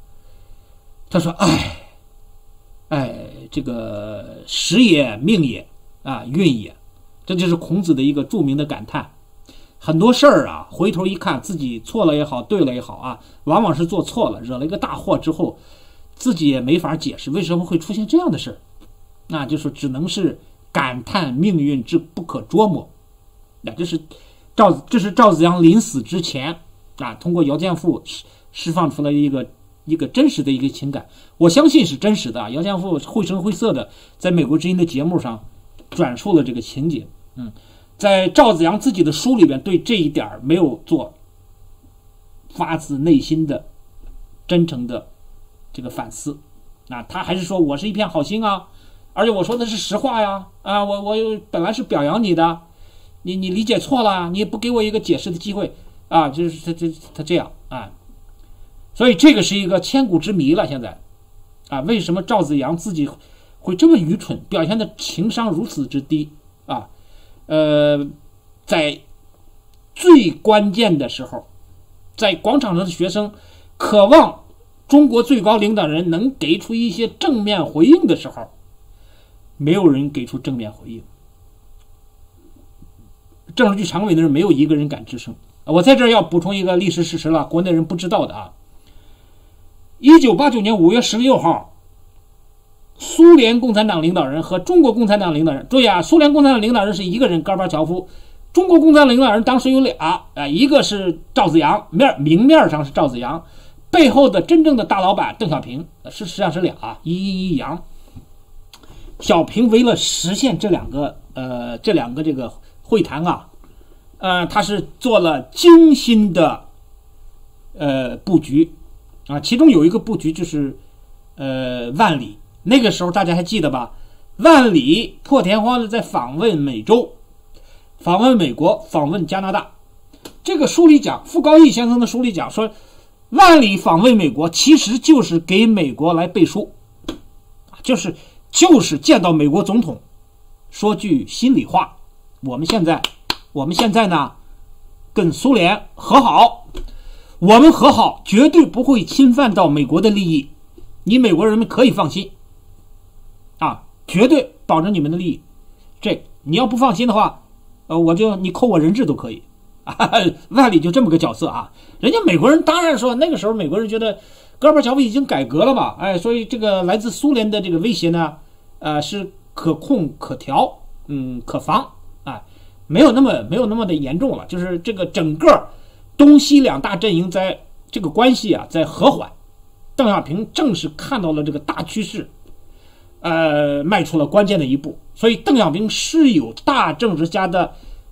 这个时也命也啊，运也，这就是孔子的一个著名的感叹。很多事儿啊，回头一看，自己错了也好，对了也好啊，往往是做错了，惹了一个大祸之后，自己也没法解释为什么会出现这样的事，那就是只能是感叹命运之不可捉摸。那这是赵紫阳临死之前啊，通过姚建富释放出来一个真实的一个情感，我相信是真实的。姚建富绘声绘色的在美国之音的节目上转述了这个情节。在赵紫阳自己的书里边对这一点没有做发自内心的真诚的这个反思啊，他还是说我是一片好心啊，而且我说的是实话呀啊，我本来是表扬你的，你理解错了，你也不给我一个解释的机会啊，就是他这样啊，所以这个是一个千古之谜了。现在啊，为什么赵紫阳自己会这么愚蠢，表现的情商如此之低啊？在最关键的时候，在广场上的学生渴望中国最高领导人能给出一些正面回应的时候，没有人给出正面回应。政治局常委的人没有一个人敢吱声。我在这儿要补充一个历史事实了，国内人不知道的啊。1989年5月16号，苏联共产党领导人和中国共产党领导人，注意啊，苏联共产党领导人是一个人，戈尔巴乔夫，中国共产党领导人当时有俩，一个是赵紫阳，明面上是赵紫阳，背后的真正的大老板邓小平，实际上是俩，一阴一阳。小平为了实现这两个这个会谈啊，他是做了精心的布局啊，其中有一个布局就是万里。那个时候大家还记得吧？万里破天荒的在访问美洲，访问美国，访问加拿大。这个书里讲，傅高义先生的书里讲说，万里访问美国其实就是给美国来背书，就是见到美国总统说句心里话，我们现在呢跟苏联和好，我们和好绝对不会侵犯到美国的利益，你美国人们可以放心啊，绝对保证你们的利益。这你要不放心的话，你扣我人质都可以。万里就这么个角色啊。人家美国人当然说，那个时候美国人觉得戈尔巴乔夫已经改革了嘛，所以这个来自苏联的这个威胁呢，是可控、可调、可防啊，没有那么的严重了。就是这个整个东西两大阵营在这个关系啊在和缓。邓小平正是看到了这个大趋势，迈出了关键的一步。所以邓小平是有大政治家的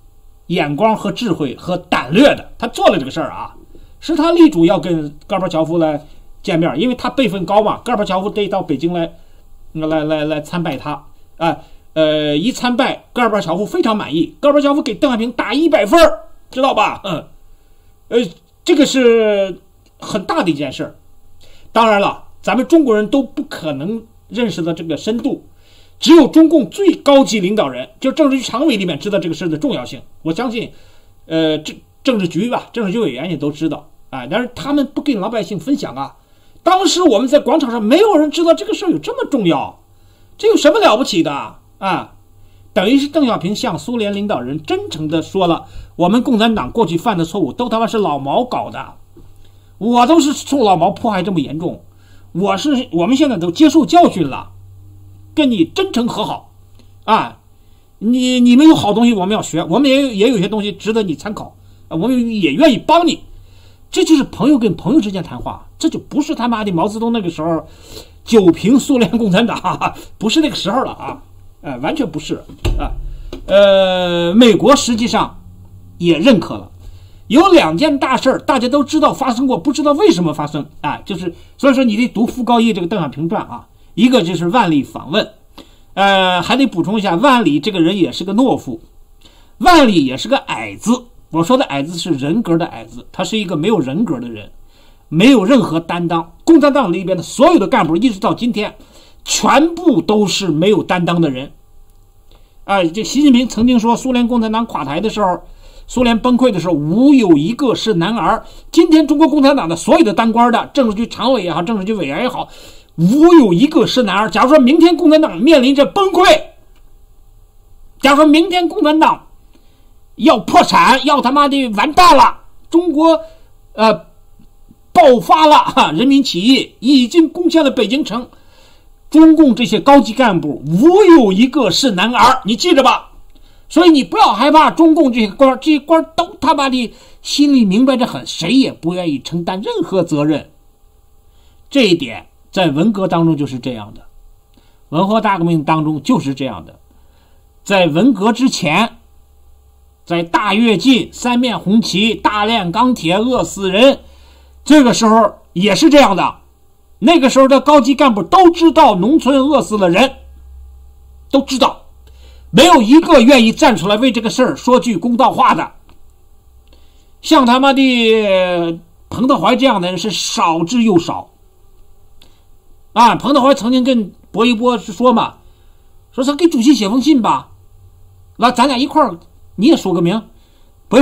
眼光和智慧和胆略的，他做了这个事儿啊，是他力主要跟戈尔巴乔夫来见面，因为他辈分高嘛，戈尔巴乔夫得到北京来参拜他啊，一参拜，戈尔巴乔夫非常满意，戈尔巴乔夫给邓小平打100分，知道吧？这个是很大的一件事。当然了，咱们中国人都不可能认识到这个深度，只有中共最高级领导人，就政治局常委里面知道这个事的重要性。我相信，政治局委员也都知道啊，但是他们不跟老百姓分享啊。当时我们在广场上，没有人知道这个事有这么重要，这有什么了不起的啊？等于是邓小平向苏联领导人真诚地说了，我们共产党过去犯的错误都他妈是老毛搞的，我都是受老毛迫害这么严重，我们现在都接受教训了，跟你真诚和好啊！你们有好东西我们要学，我们也有些东西值得你参考，我们也愿意帮你。这就是朋友跟朋友之间谈话，这就不是他妈的毛泽东那个时候九评苏联共产党，不是那个时候了啊！完全不是啊。美国实际上也认可了，有2件大事大家都知道发生过，不知道为什么发生啊，就是所以说你得读傅高义这个《邓小平传》啊。一个就是万里访问，还得补充一下，万里这个人也是个懦夫，万里也是个矮子。我说的矮子是人格的矮子，他是一个没有人格的人，没有任何担当。共产党里边的所有的干部一直到今天全部都是没有担当的人。这习近平曾经说，苏联共产党垮台的时候，苏联崩溃的时候，无有一个是男儿。今天中国共产党的所有的当官的，政治局常委也好，政治局委员也好，无有一个是男儿。假如说明天共产党面临着崩溃，假如说明天共产党要破产，要他妈的完蛋了，中国爆发了人民起义，已经攻陷了北京城，中共这些高级干部无有一个是男儿，你记着吧。所以你不要害怕中共这些官都他妈的心里明白着很，谁也不愿意承担任何责任。这一点在文革当中就是这样的，文化大革命当中就是这样的。在文革之前，在大跃进、三面红旗、大炼钢铁、饿死人，这个时候也是这样的。那个时候的高级干部都知道农村饿死了人，都知道，没有一个愿意站出来为这个事儿说句公道话的。像他妈的彭德怀这样的人是少之又少啊！彭德怀曾经跟薄一波说嘛，说他给主席写封信吧，那咱俩一块儿你也说个名。不，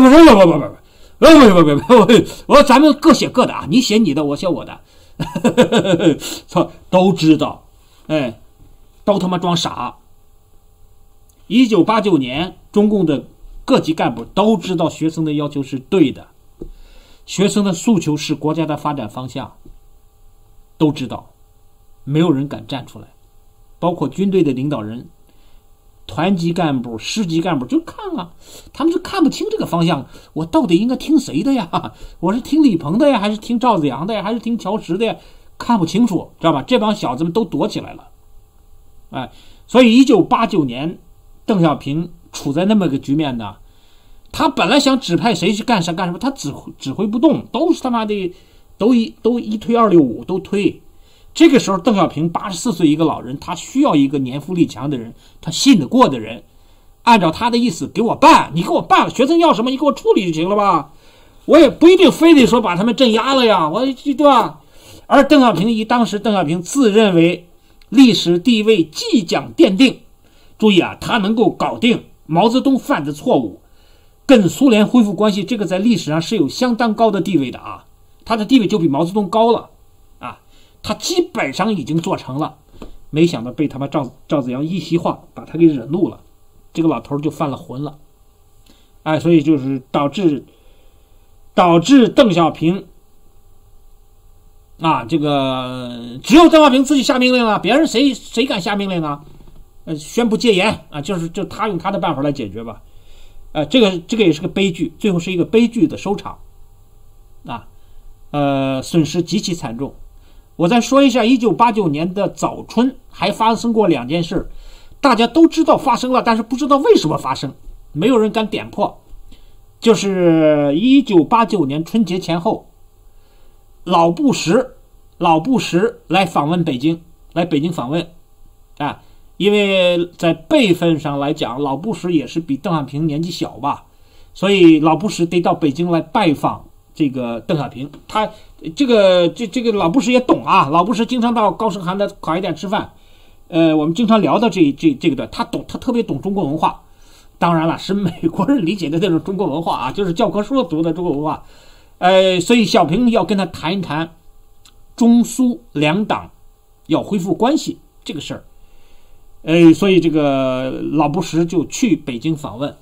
我咱们各写各的啊，你写你的，我写我的。操，都知道，都他妈装傻。1989年，中共的各级干部都知道学生的要求是对的，学生的诉求是国家的发展方向，都知道，没有人敢站出来，包括军队的领导人、团级干部、师级干部就看啊，他们就看不清这个方向，我到底应该听谁的呀？我是听李鹏的呀，还是听赵子阳的呀，还是听乔石的呀？看不清楚，知道吧？这帮小子们都躲起来了，所以1989年，邓小平处在那么个局面呢，他本来想指派谁去干什么，他指挥不动，都是他妈的都一推265都推。这个时候，邓小平84岁一个老人，他需要一个年富力强的人，他信得过的人，按照他的意思给我办，你给我办了，学生要什么你给我处理就行了吧？我也不一定非得说把他们镇压了呀，对吧？而当时邓小平自认为历史地位即将奠定，注意啊，他能够搞定毛泽东犯的错误，跟苏联恢复关系，这个在历史上是有相当高的地位的啊，他的地位就比毛泽东高了啊，他基本上已经做成了，没想到被他妈赵子阳一席话把他给惹怒了，这个老头就犯了浑了，所以就是导致邓小平这个只有邓小平自己下命令了，别人谁敢下命令啊？宣布戒严啊，就他用他的办法来解决吧。这个也是个悲剧，最后是一个悲剧的收场损失极其惨重。我再说一下1989年的早春还发生过2件事，大家都知道发生了，但是不知道为什么发生，没有人敢点破。 就是1989年春节前后，老布什来访问北京，来北京访问啊，因为在辈分上来讲，老布什也是比邓小平年纪小吧，所以老布什得到北京来拜访这个邓小平。他这个老布什也懂啊，老布什经常到高士涵的烤鸭店吃饭，我们经常聊到这个段，他特别懂中国文化，当然了，是美国人理解的那种中国文化啊，就是教科书读的中国文化，所以小平要跟他谈一谈中苏两党要恢复关系这个事儿，所以这个老布什就去北京访问，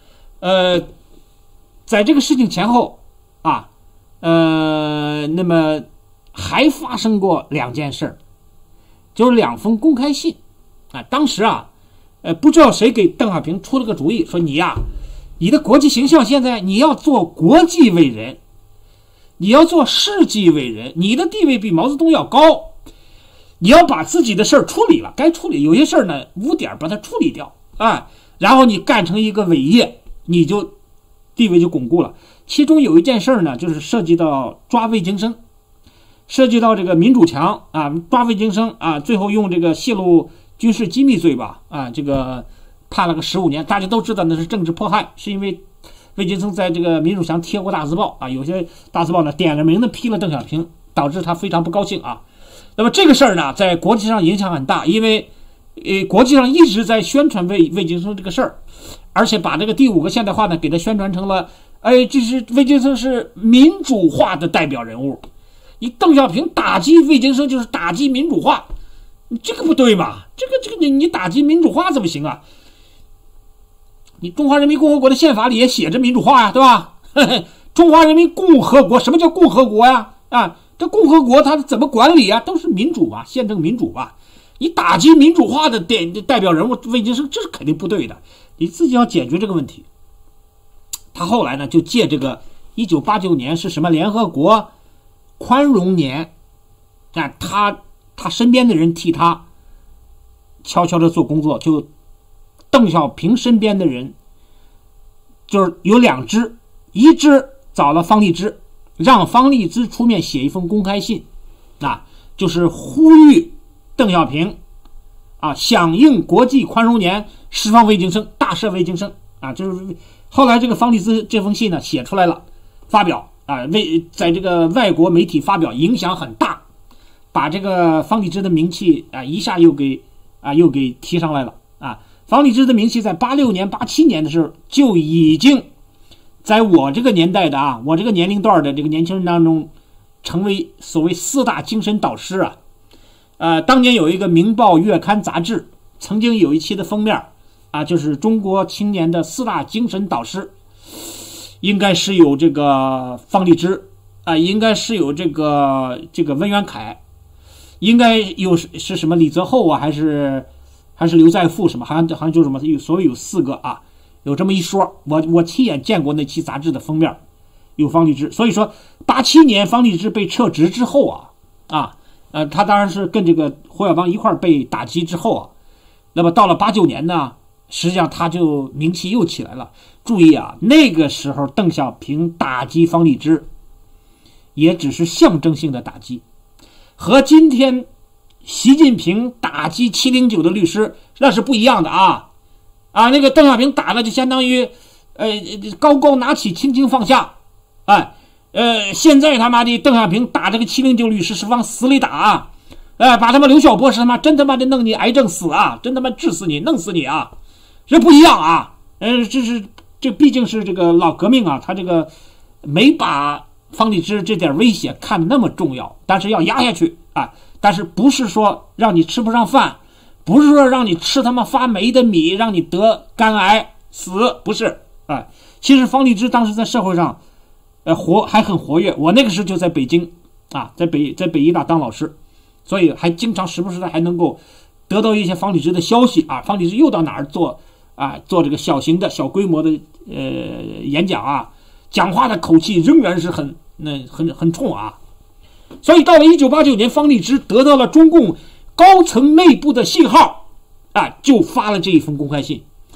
在这个事情前后啊，那么还发生过2件事，就是2封公开信啊。当时啊，不知道谁给邓小平出了个主意，说你呀，你的国际形象现在你要做国际伟人，你要做世纪伟人，你的地位比毛泽东要高，你要把自己的事儿处理了，该处理有些事儿呢污点把它处理掉啊，然后你干成一个伟业，你就地位就巩固了。其中有一件事呢，就是涉及到抓魏京生，涉及到这个民主墙啊，抓魏京生啊，最后用这个泄露军事机密罪吧，啊，这个判了个15年。大家都知道那是政治迫害，是因为魏京生在这个民主墙贴过大字报啊，有些大字报呢点了名的批了邓小平，导致他非常不高兴啊。那么这个事儿呢，在国际上影响很大，因为国际上一直在宣传魏京生这个事儿，而且把这个第5个现代化呢给他宣传成了，这是魏京生是民主化的代表人物。你邓小平打击魏京生就是打击民主化，这个不对嘛？这个你打击民主化怎么行啊？你中华人民共和国的宪法里也写着民主化呀，对吧？中华人民共和国，什么叫共和国呀？啊，这共和国它怎么管理啊？都是民主嘛，宪政民主嘛。你打击民主化的代表人物魏京生，这是肯定不对的。你自己要解决这个问题。他后来呢，就借这个1989年是什么联合国宽容年啊，他身边的人替他悄悄的做工作，就邓小平身边的人就是有2支，一支找了方励之，让方励之出面写一封公开信啊，就是呼吁邓小平啊响应国际宽容年，释放魏京生，大赦魏京生啊。就是后来这个方励之这封信呢写出来了，发表啊，在这个外国媒体发表，影响很大，把这个方励之的名气啊一下又给提上来了啊。方励之的名气在86年、87年的时候就已经在我这个年代的啊，我这个年龄段的这个年轻人当中，成为所谓4大精神导师啊。当年有一个《明报》月刊杂志，曾经有一期的封面啊，就是中国青年的4大精神导师，应该是有这个方励之啊，应该是有这个温元凯，应该有是什么李泽厚啊，还是刘在富什么，好像就什么，所谓有4个啊，有这么一说。我亲眼见过那期杂志的封面有方励之，所以说87年方励之被撤职之后他当然是跟这个胡耀邦一块被打击之后啊，那么到了89年呢，实际上他就名气又起来了。注意啊，那个时候邓小平打击方励之也只是象征性的打击，和今天习近平打击709的律师那是不一样的啊。那个邓小平打的就相当于高高拿起轻轻放下，现在他妈的邓小平打这个709律师是往死里打把他们刘晓波是他妈真他妈的弄你癌症死啊，真他妈治死你，弄死你啊，这不一样啊。这毕竟是这个老革命啊，他这个没把方励之这点威胁看得那么重要，但是要压下去啊。但是不是说让你吃不上饭，不是说让你吃他妈发霉的米，让你得肝癌死，不是其实方励之当时在社会上还很活跃，我那个时候就在北京啊，在北医大当老师，所以还经常时不时的还能够得到一些方励之的消息啊。方励之又到哪儿做这个小型的小规模的演讲啊，讲话的口气仍然是很冲啊。所以到了1989年，方励之得到了中共高层内部的信号就发了这一封公开信。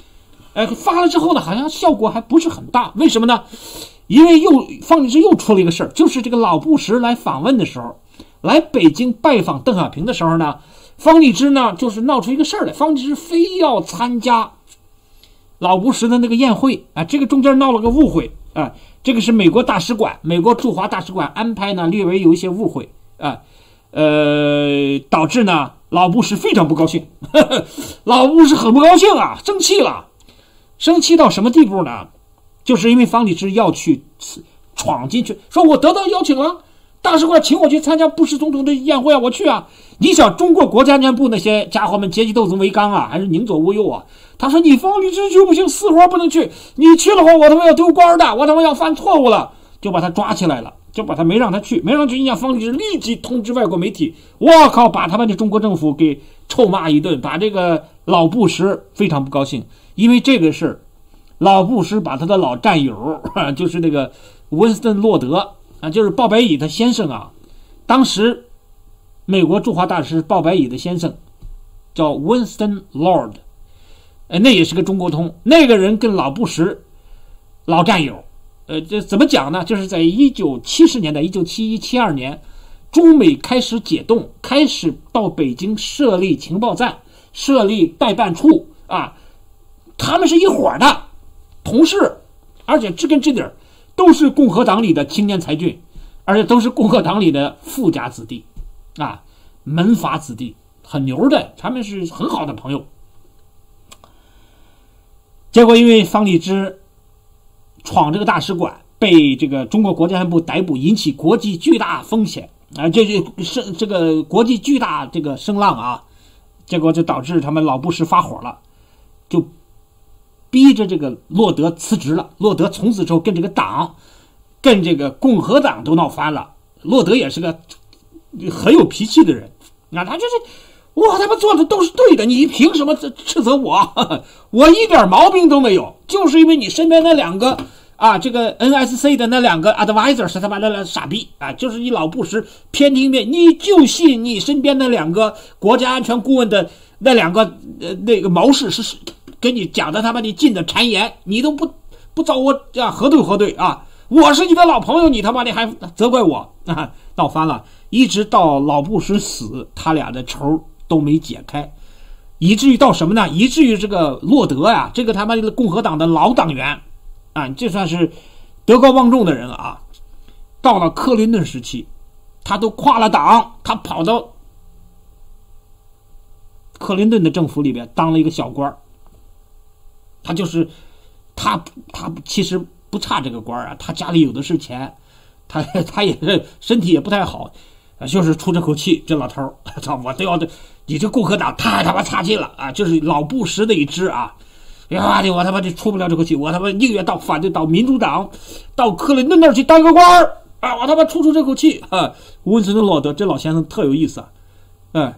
发了之后呢，好像效果还不是很大。为什么呢？因为方励之又出了一个事儿，就是这个老布什来访问的时候，来北京拜访邓小平的时候呢，方励之呢就是闹出一个事儿来，方励之非要参加老布什的那个宴会啊，这个中间闹了个误会啊，这个是美国驻华大使馆安排呢，略微有一些误会啊，导致呢老布什非常不高兴，老布什很不高兴啊，生气到什么地步呢？就是因为方励之要去闯进去，说我得到邀请了，大使馆请我去参加布什总统的宴会啊，我去啊！你想中国国家安全部那些家伙们阶级斗争为纲啊，还是宁左勿右啊？他说你方励之去不行，死活不能去，你去的话我他妈要丢官的，我他妈要犯错误了，就把他抓起来了，就把他没让他去。你想方励之立即通知外国媒体，我靠，把他们的中国政府给臭骂一顿，把这个老布什非常不高兴，因为这个事老布什把他的老战友就是那个温斯顿·洛德啊，就是鲍白乙的先生啊，当时美国驻华大使鲍白乙的先生叫 Winston Lord， 那也是个中国通，那个人跟老布什老战友，这怎么讲呢？就是在1970年代，1971、72年，中美开始解冻，开始到北京设立情报站、设立代办处啊，他们是一伙的同事，而且知根知底儿，都是共和党里的青年才俊，而且都是共和党里的富家子弟啊，门阀子弟，很牛的，他们是很好的朋友。结果因为方励之闯这个大使馆，被这个中国国家安全部逮捕，引起国际巨大风险啊，这个国际巨大这个声浪啊，结果就导致他们老布什发火了，就逼着这个洛德辞职了。洛德从此之后跟这个党、跟这个共和党都闹翻了。洛德也是个很有脾气的人啊，他就是我他妈做的都是对的，你凭什么斥责我？我一点毛病都没有，就是因为你身边那两个啊，这个 NSC 的那两个 advisor 是他妈的傻逼啊，就是你老布什偏听面，你就信你身边那两个国家安全顾问的那两个那个毛氏是给你讲的他妈的进的谗言，你都不找我啊核对啊！我是你的老朋友，你他妈的还责怪我啊！闹翻了，一直到老布什死，他俩的仇都没解开，以至于到什么呢？以至于这个洛德呀，这个他妈的共和党的老党员啊，这算是德高望重的人了啊！到了克林顿时期，他都跨了党，他跑到克林顿的政府里边当了一个小官，他就是他其实不差这个官啊，他家里有的是钱，他也是身体也不太好，就是出这口气，这老头儿，操，我都要你这共和党太他妈差劲了啊！就是老布什的一支啊，呀的我他妈就出不了这口气，我他妈宁愿反对到民主党，到克林顿那儿去当个官儿啊！我他妈出这口气啊！温斯顿·洛德这老先生特有意思啊，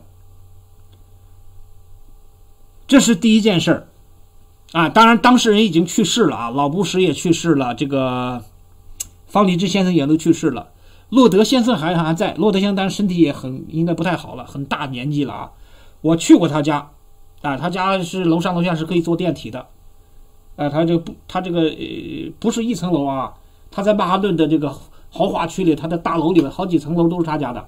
这是第一件事儿。啊，当然当事人已经去世了啊，老布什也去世了，这个方励之先生也都去世了，洛德先生还在，洛德先生当然身体也应该不太好了，很大年纪了啊。我去过他家啊，他家是楼上楼下是可以坐电梯的，他这个不是一层楼啊，他在曼哈顿的这个豪华区里，他的大楼里面好几层楼都是他家的。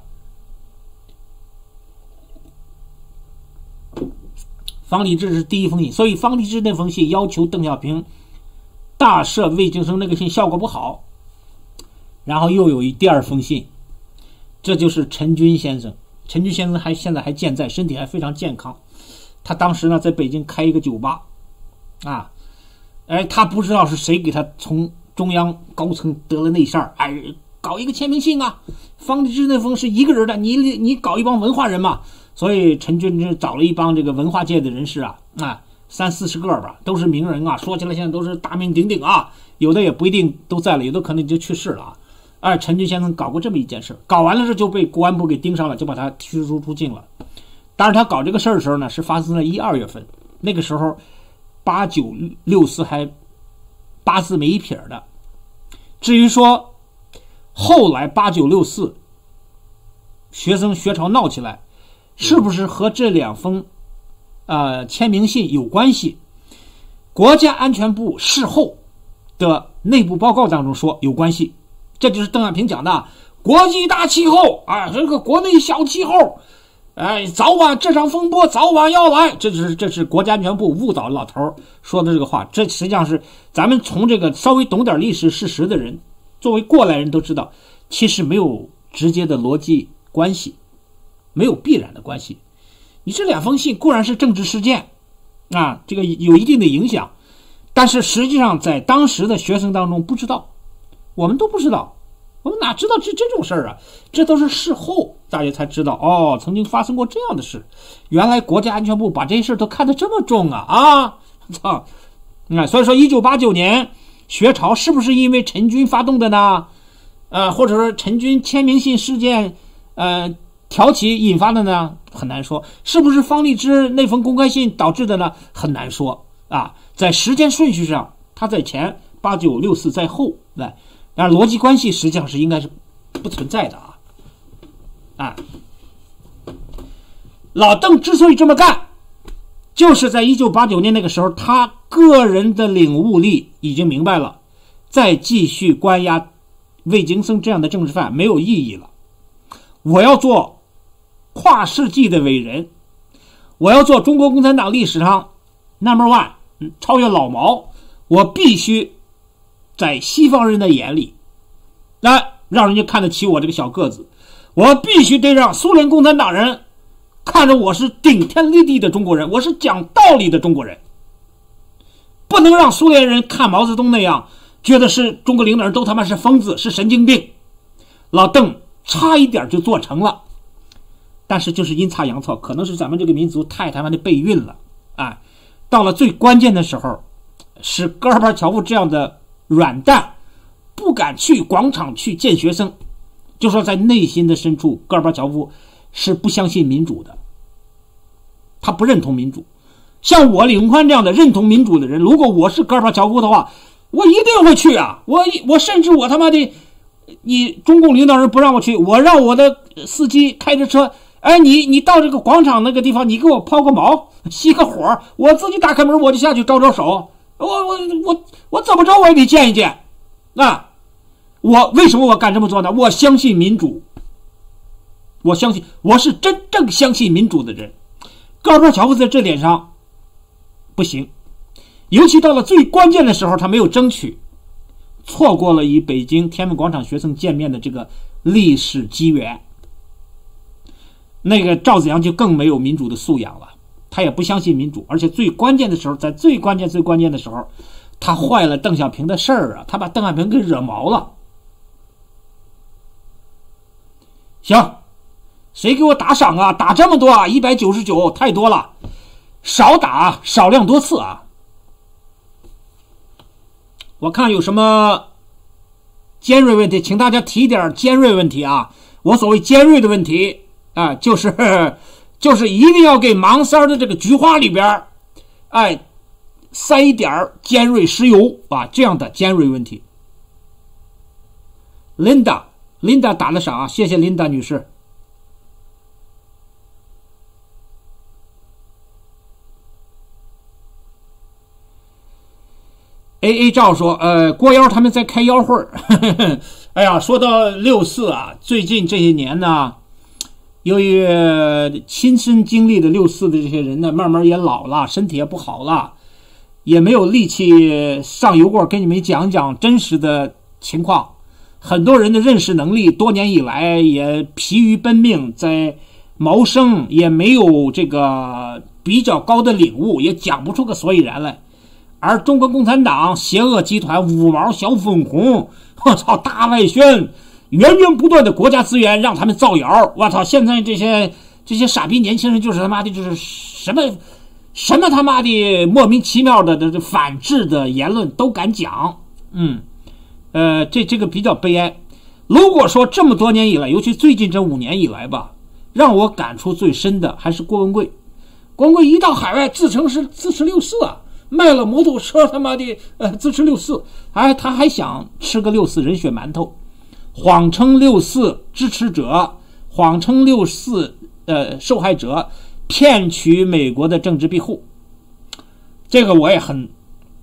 方励之是第一封信，所以方励之那封信要求邓小平大赦魏京生，那个信效果不好。然后又有第二封信，这就是陈君先生。陈君先生现在还健在，身体还非常健康。他当时呢在北京开一个酒吧啊，他不知道是谁给他从中央高层得了内扇，搞一个签名信啊。方励之那封是一个人的，你搞一帮文化人嘛。所以陈君是找了一帮这个文化界的人士啊，30-40个吧，都是名人啊，说起来现在都是大名鼎鼎啊，有的也不一定都在了，有的可能就去世了啊。陈君先生搞过这么一件事，搞完了就被国安部给盯上了，就把他驱逐出境了。当然他搞这个事儿的时候呢，是发生在1-2月份，那个时候8964还8字没一撇的。至于说后来8964学生学潮闹起来，是不是和这两封签名信有关系？ 国家安全部事后的内部报告当中说有关系，这就是邓小平讲的国际大气候啊，这个国内小气候，早晚这场风波早晚要来，这是国家安全部误导老头说的这个话。这实际上是咱们从这个稍微懂点历史事实的人，作为过来人都知道，其实没有直接的逻辑关系，没有必然的关系。你这2封信固然是政治事件啊，这个有一定的影响，但是实际上在当时的学生当中不知道，我们都不知道，我们哪知道这种事儿啊？这都是事后大家才知道，哦，曾经发生过这样的事，原来国家安全部把这些事都看得这么重啊！操！所以说1989年学潮是不是因为陈军发动的呢？或者说陈军签名信事件挑起引发的呢？很难说。是不是方励之那封公开信导致的呢？很难说啊。在时间顺序上，他在前，8964在后，但逻辑关系实际上是应该是不存在的啊。老邓之所以这么干，就是在1989年那个时候，他个人的领悟力已经明白了，再继续关押魏京生这样的政治犯没有意义了。我要做跨世纪的伟人，我要做中国共产党历史上 No.1， 超越老毛，我必须在西方人的眼里，让人家看得起我这个小个子，我必须得让苏联共产党人看着我是顶天立地的中国人，我是讲道理的中国人，不能让苏联人看毛泽东那样觉得是中国领导人都他妈是疯子，是神经病。老邓差一点就做成了，但是就是阴差阳错，可能是咱们这个民族太他妈的备孕了啊！到了最关键的时候，是戈尔巴乔夫这样的软蛋不敢去广场去见学生，就说在内心的深处，戈尔巴乔夫是不相信民主的，他不认同民主。像我李鸿宽这样的认同民主的人，如果我是戈尔巴乔夫的话，我一定会去啊！我甚至我他妈的，你中共领导人不让我去，我让我的司机开着车，你到这个广场那个地方，你给我抛个锚，熄个火，我自己打开门我就下去招招手，我怎么着我也得见一见啊！我为什么我敢这么做呢？我相信民主，我相信我是真正相信民主的人。戈尔巴乔夫在这点上不行，尤其到了最关键的时候，他没有争取，错过了与北京天安门广场学生见面的这个历史机缘。那个赵子阳就更没有民主的素养了，他也不相信民主，而且最关键的时候，在最关键的时候，他坏了邓小平的事儿啊，他把邓小平给惹毛了。行，谁给我打赏啊？打这么多啊，199太多了，少打，少量多次啊。我看有什么尖锐问题，请大家提点尖锐问题啊。我所谓尖锐的问题啊，就是一定要给盲三的这个菊花里边塞一点尖锐石油啊，这样的尖锐问题。Linda 打了赏啊，谢谢 Linda 女士。AA 赵说，郭妖他们在开妖会儿。哎呀，说到64啊，最近这些年呢，由于亲身经历的64的这些人呢，慢慢也老了，身体也不好了，也没有力气上油锅跟你们讲讲真实的情况。很多人的认识能力多年以来也疲于奔命，在谋生也没有这个比较高的领悟，也讲不出个所以然来。而中国共产党邪恶集团五毛小粉红，我操，大外宣，源源不断的国家资源让他们造谣。我操，现在这些傻逼年轻人就是他妈的，就是什么他妈的莫名其妙的反制的言论都敢讲。这个比较悲哀。如果说这么多年以来，尤其最近这5年以来吧，让我感触最深的还是郭文贵。郭文贵一到海外自称是支持64啊，卖了摩托车他妈的支持64，他还想吃个64人血馒头，谎称64支持者，谎称64受害者，骗取美国的政治庇护。这个我也很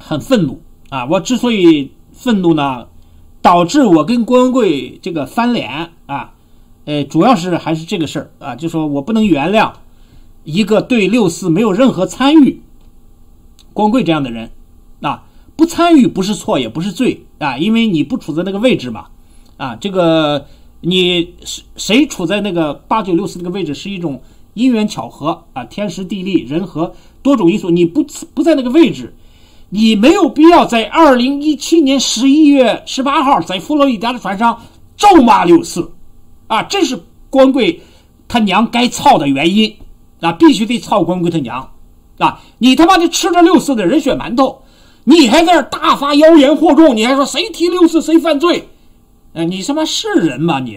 很愤怒啊！我之所以愤怒呢，导致我跟郭文贵这个翻脸啊，主要是还是这个事儿啊，就说我不能原谅一个对6·4没有任何参与，郭文贵这样的人啊，不参与不是错也不是罪啊，因为你不处在那个位置嘛啊，这个你谁处在那个8964那个位置是一种因缘巧合啊，天时地利人和多种因素，你不在那个位置，你没有必要在2017年11月18号在佛罗里达的船上咒骂6·4啊，这是郭文贵他娘该操的原因啊，必须得操郭文贵他娘啊！你他妈的吃着6·4的人血馒头，你还在这大发谣言惑众，你还说谁提6·4谁犯罪？你他妈是人吗你？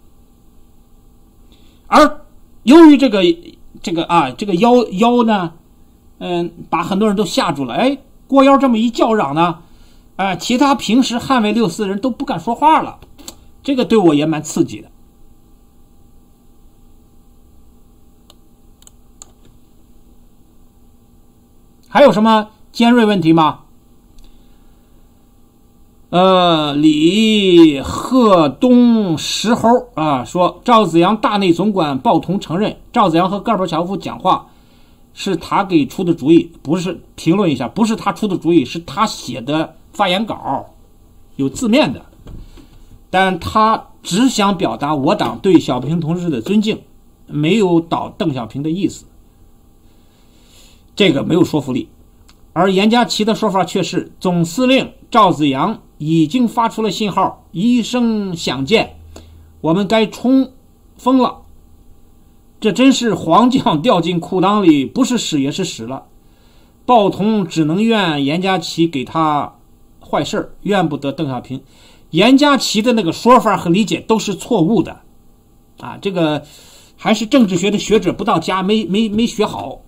而由于这个妖呢，把很多人都吓住了。哎，郭妖这么一叫嚷呢，其他平时捍卫6·4人都不敢说话了，这个对我也蛮刺激的。还有什么尖锐问题吗？李鹤东石猴啊说，赵紫阳大内总管鲍同承认，赵紫阳和戈尔巴乔夫讲话是他给出的主意，不是，评论一下，不是他出的主意，是他写的发言稿，有字面的，但他只想表达我党对小平同志的尊敬，没有倒邓小平的意思，这个没有说服力。而严家琪的说法却是，总司令赵紫阳已经发出了信号，一声响箭，我们该冲锋了。这真是黄酱掉进裤裆里，不是屎也是屎了。鲍同只能怨严家琪给他坏事，怨不得邓小平。严家琪的那个说法和理解都是错误的啊，这个还是政治学的学者不到家，没学好。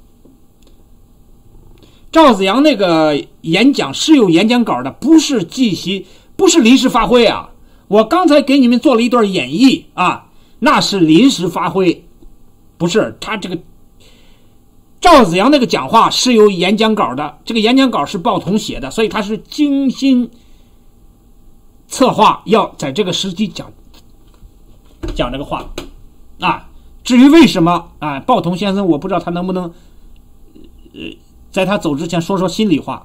赵紫阳那个演讲是有演讲稿的，不是记习，不是临时发挥啊！我刚才给你们做了一段演绎啊，那是临时发挥，不是他这个赵紫阳那个讲话是有演讲稿的，这个演讲稿是鲍同写的，所以他是精心策划要在这个时机讲这个话啊。至于为什么啊，鲍同先生我不知道他能不能在他走之前说说心里话。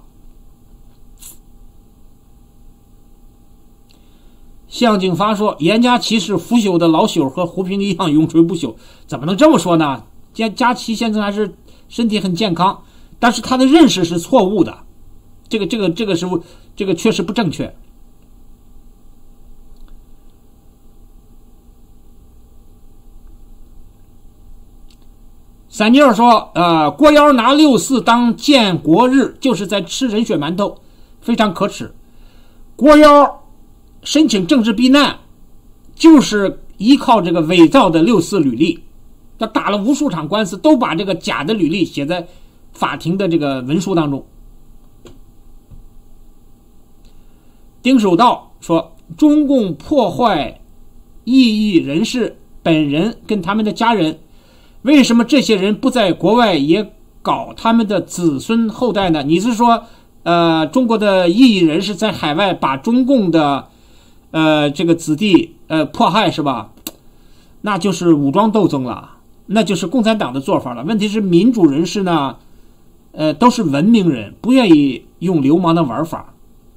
向景发说，严家琪是腐朽的老朽，和胡平一样永垂不朽。怎么能这么说呢？家琪先生还是身体很健康，但是他的认识是错误的，这个确实不正确。散尼尔说，郭妖拿6·4当建国日，就是在吃人血馒头，非常可耻。郭妖申请政治避难，就是依靠这个伪造的6·4履历，他打了无数场官司，都把这个假的履历写在法庭的这个文书当中。丁守道说，中共破坏异议人士本人跟他们的家人，为什么这些人不在国外也搞他们的子孙后代呢？你是说中国的异议人士在海外把中共的这个子弟迫害是吧？那就是武装斗争了，那就是共产党的做法了。问题是民主人士呢都是文明人，不愿意用流氓的玩法。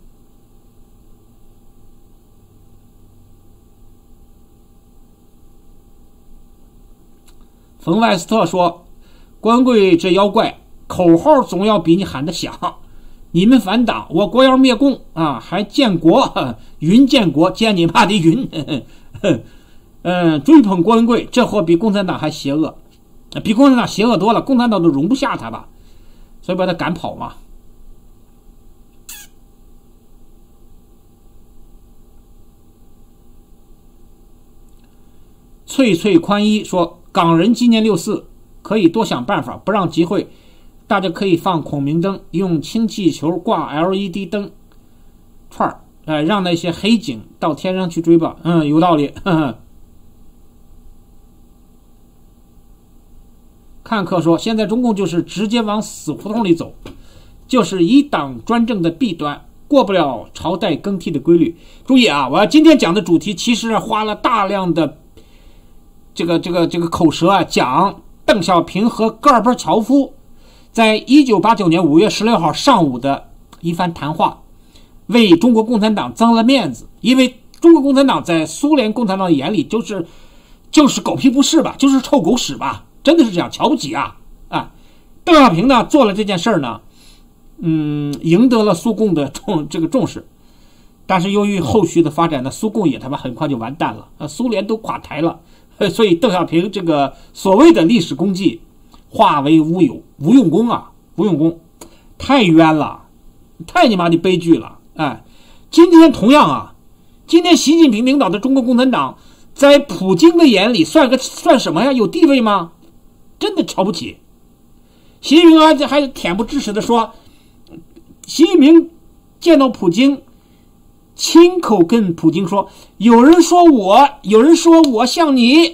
冯外斯特说，郭文贵这妖怪口号总要比你喊得响，你们反党，我国要灭共啊，还建国，云建国，建你妈的云。追捧郭文贵，这货比共产党还邪恶，比共产党邪恶多了，共产党都容不下他吧，所以把他赶跑嘛。翠翠宽一说，港人纪念6·4可以多想办法，不让集会，大家可以放孔明灯，用氢气球挂 LED 灯串让那些黑警到天上去追吧。有道理。看客说，现在中共就是直接往死胡同里走， 就是一党专政的弊端，过不了朝代更替的规律。注意啊，我今天讲的主题其实花了大量的这个口舌啊，讲邓小平和戈尔巴乔夫在1989年5月16号上午的一番谈话，为中国共产党增了面子。因为中国共产党在苏联共产党的眼里就是狗屁不是吧，就是臭狗屎吧，真的是这样，瞧不起啊！邓小平呢做了这件事儿呢，赢得了苏共的重视，但是由于后续的发展呢，苏共也他妈很快就完蛋了，苏联都垮台了，所以邓小平这个所谓的历史功绩化为无用功啊，无用功，太冤了，太你妈的悲剧了！今天同样啊，今天习近平领导的中国共产党在普京的眼里算什么呀？有地位吗？真的瞧不起。习近平还恬不知耻的说，习近平见到普京，亲口跟普京说：“有人说我像你。”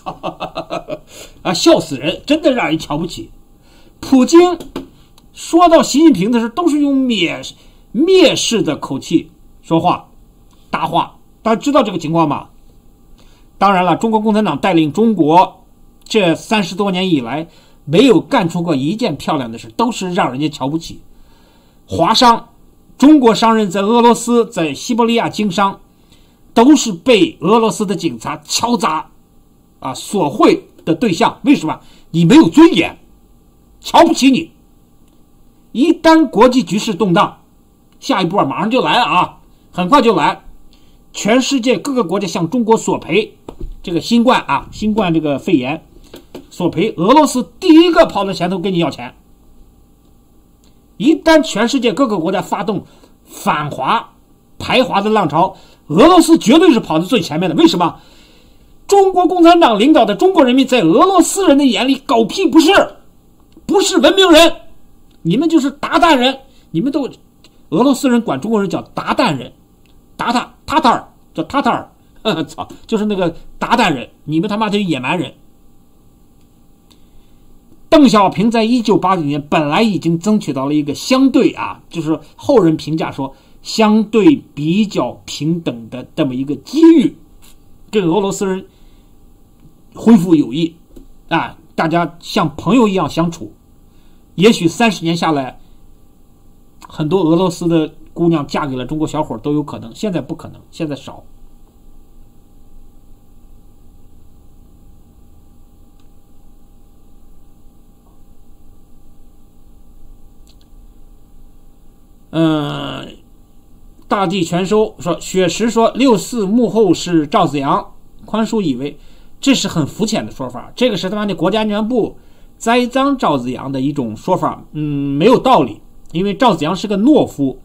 笑死人，真的让人瞧不起。普京说到习近平的时候，都是用蔑视的口气说话、搭话。大家知道这个情况吗？当然了，中国共产党带领中国这30多年以来，没有干出过一件漂亮的事，都是让人家瞧不起。华商，中国商人在俄罗斯、在西伯利亚经商，都是被俄罗斯的警察敲诈索贿的对象。为什么？你没有尊严，瞧不起你。一旦国际局势动荡，下一步马上就来了啊，很快就来。全世界各个国家向中国索赔这个新冠这个肺炎索赔，俄罗斯第一个跑到前头跟你要钱。一旦全世界各个国家发动反华排华的浪潮，俄罗斯绝对是跑在最前面的。为什么？中国共产党领导的中国人民在俄罗斯人的眼里狗屁不是文明人，你们就是鞑靼人，你们都俄罗斯人管中国人叫鞑靼人，塔塔尔叫塔塔尔，操，就是那个鞑靼人，你们他妈的野蛮人。邓小平在1989年本来已经争取到了一个相对就是后人评价说相对比较平等的这么一个机遇，跟俄罗斯人恢复友谊大家像朋友一样相处。也许30年下来，很多俄罗斯的姑娘嫁给了中国小伙都有可能，现在不可能，现在少。大地全收说，雪石说64幕后是赵紫阳，宽恕以为这是很肤浅的说法，这个是他妈的国家安全部栽赃赵紫阳的一种说法，没有道理。因为赵紫阳是个懦夫，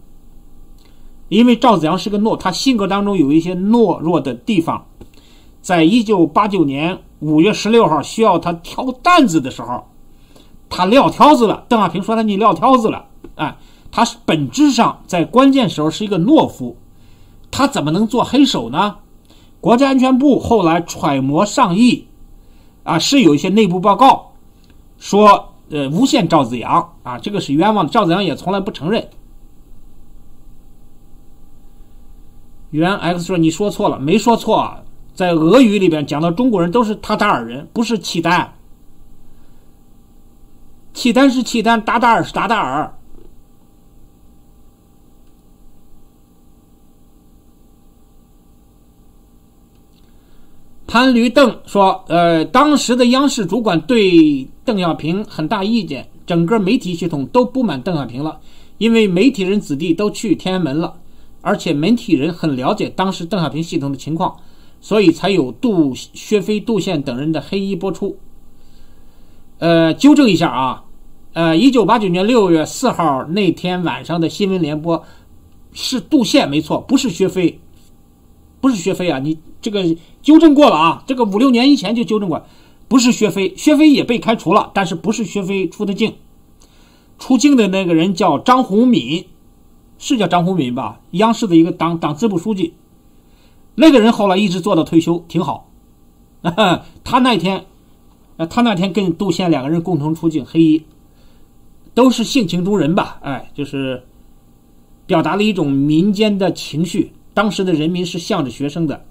他性格当中有一些懦弱的地方。在1989年5月16号需要他挑担子的时候，他撂挑子了。邓小平说你撂挑子了，他本质上在关键时候是一个懦夫，他怎么能做黑手呢？国家安全部后来揣摩上意是有一些内部报告说诬陷赵紫阳这个是冤枉的，赵紫阳也从来不承认。原 X 说你说错了，没说错，在俄语里边讲到中国人都是塔塔尔人，不是契丹，契丹是契丹，鞑靼尔是鞑靼尔。潘驴邓说当时的央视主管对邓小平很大意见，整个媒体系统都不满邓小平了，因为媒体人子弟都去天安门了，而且媒体人很了解当时邓小平系统的情况，所以才有薛飞、杜宪等人的黑衣播出。纠正一下1989年6月4号那天晚上的新闻联播是杜宪没错，不是薛飞，你这个纠正过了这个5、6年以前就纠正过，不是薛飞，薛飞也被开除了，但是不是薛飞出的境，出境的那个人叫张宏敏，是叫张宏敏吧？央视的一个党支部书记，那个人后来一直做到退休，挺好。他那天跟杜宪两个人共同出境黑衣， 都是性情中人吧，哎，就是表达了一种民间的情绪，当时的人民是向着学生的。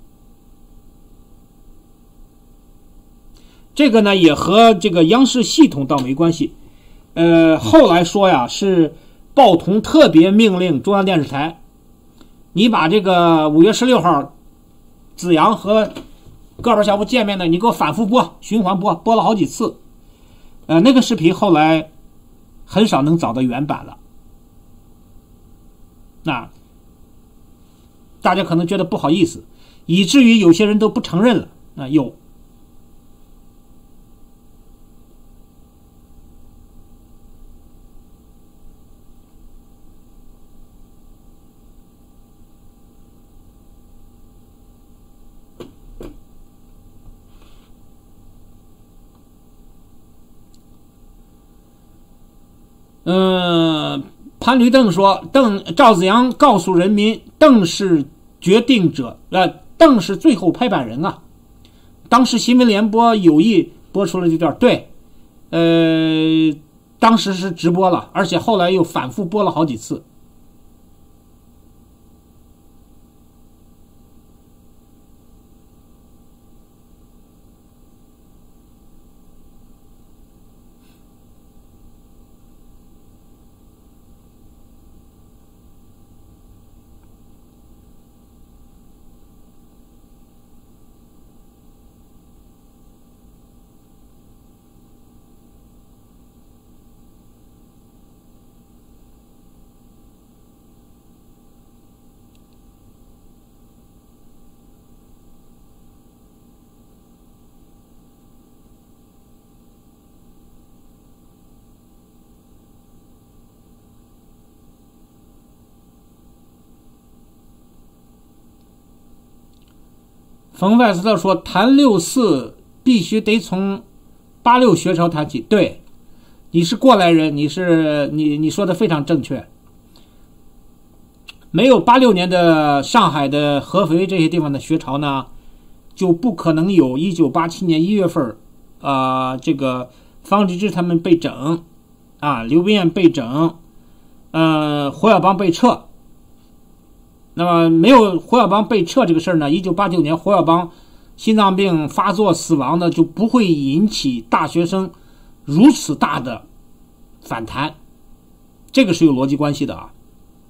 这个呢也和这个央视系统倒没关系，后来说呀是报童特别命令中央电视台，你把这个5月16号子阳和个把小夫见面呢，你给我反复播，循环播了好几次。那个视频后来很少能找到原版了。那大家可能觉得不好意思，以至于有些人都不承认了。有。潘驴邓说，赵紫阳告诉人民，邓是决定者，邓是最后拍板人啊。当时新闻联播有意播出了这段，对，当时是直播了，而且后来又反复播了好几次。冯外斯特说，谈64必须得从86学潮谈起。对，你是过来人，你说的非常正确。没有86年的上海的合肥这些地方的学潮呢，就不可能有1987年1月份这个方济志他们被整刘宾彦被整，胡耀邦被撤。那么没有胡耀邦被撤这个事儿呢，1989年胡耀邦心脏病发作死亡呢，就不会引起大学生如此大的反弹，这个是有逻辑关系的啊。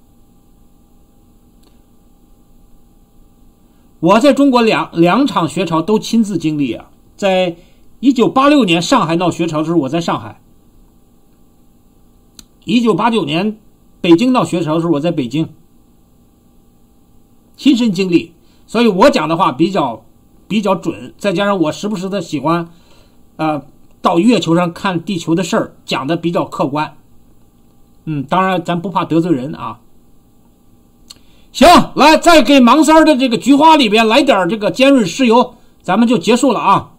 我在中国两场学潮都亲自经历啊，在1986年上海闹学潮的时候，我在上海；1989年北京闹学潮的时候，我在北京。亲身经历，所以我讲的话比较准，再加上我时不时的喜欢到月球上看地球的事儿，讲的比较客观。当然咱不怕得罪人啊。行，来再给盲三的这个菊花里边来点这个尖锐石油，咱们就结束了啊。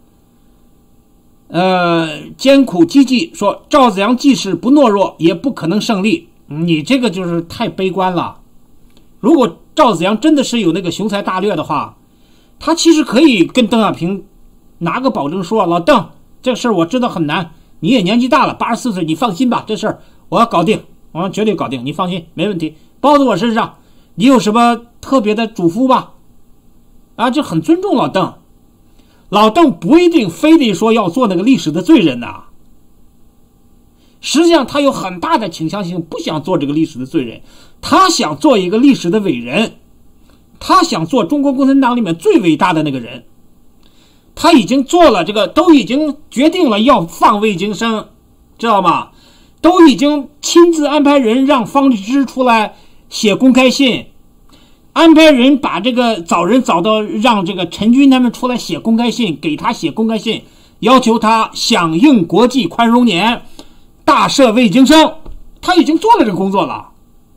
艰苦积极说，赵紫阳即使不懦弱也不可能胜利，你这个就是太悲观了。如果赵紫阳真的是有那个雄才大略的话，他其实可以跟邓小平拿个保证说，老邓，这事儿我知道很难，你也年纪大了，84岁，你放心吧，这事儿我要搞定，我绝对搞定，你放心，没问题，包在我身上，你有什么特别的嘱咐吧？这很尊重老邓，老邓不一定非得说要做那个历史的罪人呐。实际上他有很大的倾向性不想做这个历史的罪人，他想做一个历史的伟人，他想做中国共产党里面最伟大的那个人。他已经做了这个，都已经决定了要放魏京生，知道吗？都已经亲自安排人让方济之出来写公开信，安排人把这个找到让这个陈军他们出来写公开信，给他写公开信，要求他响应国际宽容年，大赦魏京生，他已经做了这个工作了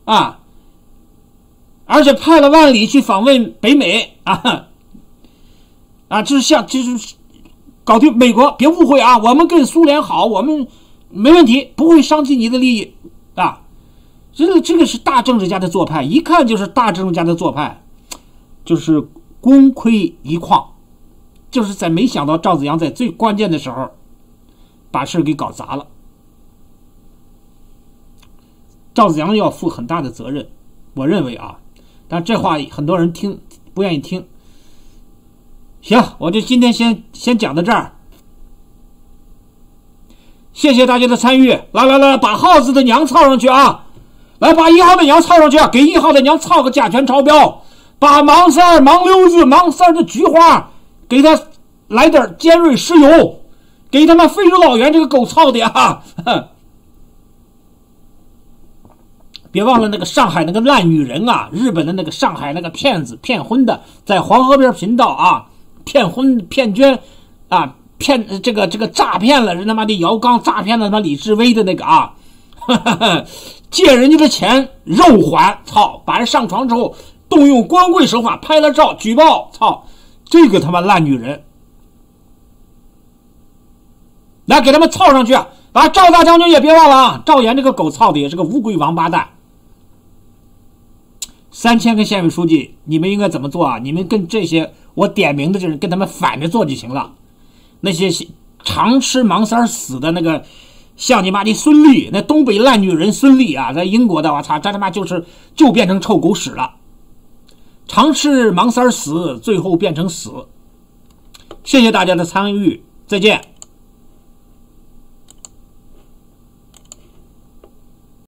而且派了万里去访问北美就是搞定美国，别误会啊，我们跟苏联好，我们没问题，不会伤及你的利益这个是大政治家的做派，一看就是大政治家的做派，就是功亏一篑，就是在没想到赵紫阳在最关键的时候把事给搞砸了。 赵子阳要负很大的责任，我认为啊，但这话很多人不愿意听。行，我就今天先讲到这儿，谢谢大家的参与。来，把耗子的娘操上去啊！来，把1号的娘操上去，给1号的娘操个甲醛超标。把盲三儿、盲溜子、盲三儿的菊花，给他来点尖锐石油，给他们非洲老袁这个狗操的啊！别忘了那个上海那个烂女人啊，日本的那个上海那个骗子骗婚的，在黄河边频道啊，骗婚骗捐啊，骗这个诈骗了人他妈的姚刚，诈骗了他妈李志威的那个啊，借人家的钱肉还，操，把人上床之后动用光棍手法拍了照举报，操，这个他妈烂女人，来给他们操上去啊！把赵大将军也别忘了啊，赵岩这个狗操的也是个乌龟王八蛋。3000个县委书记，你们应该怎么做啊？你们跟这些我点名的这人跟他们反着做就行了。那些常吃盲三死的那个，像你妈的孙俪，那东北烂女人孙俪啊，在英国的，我操，这他妈就变成臭狗屎了。常吃盲三死，最后变成死。谢谢大家的参与，再见。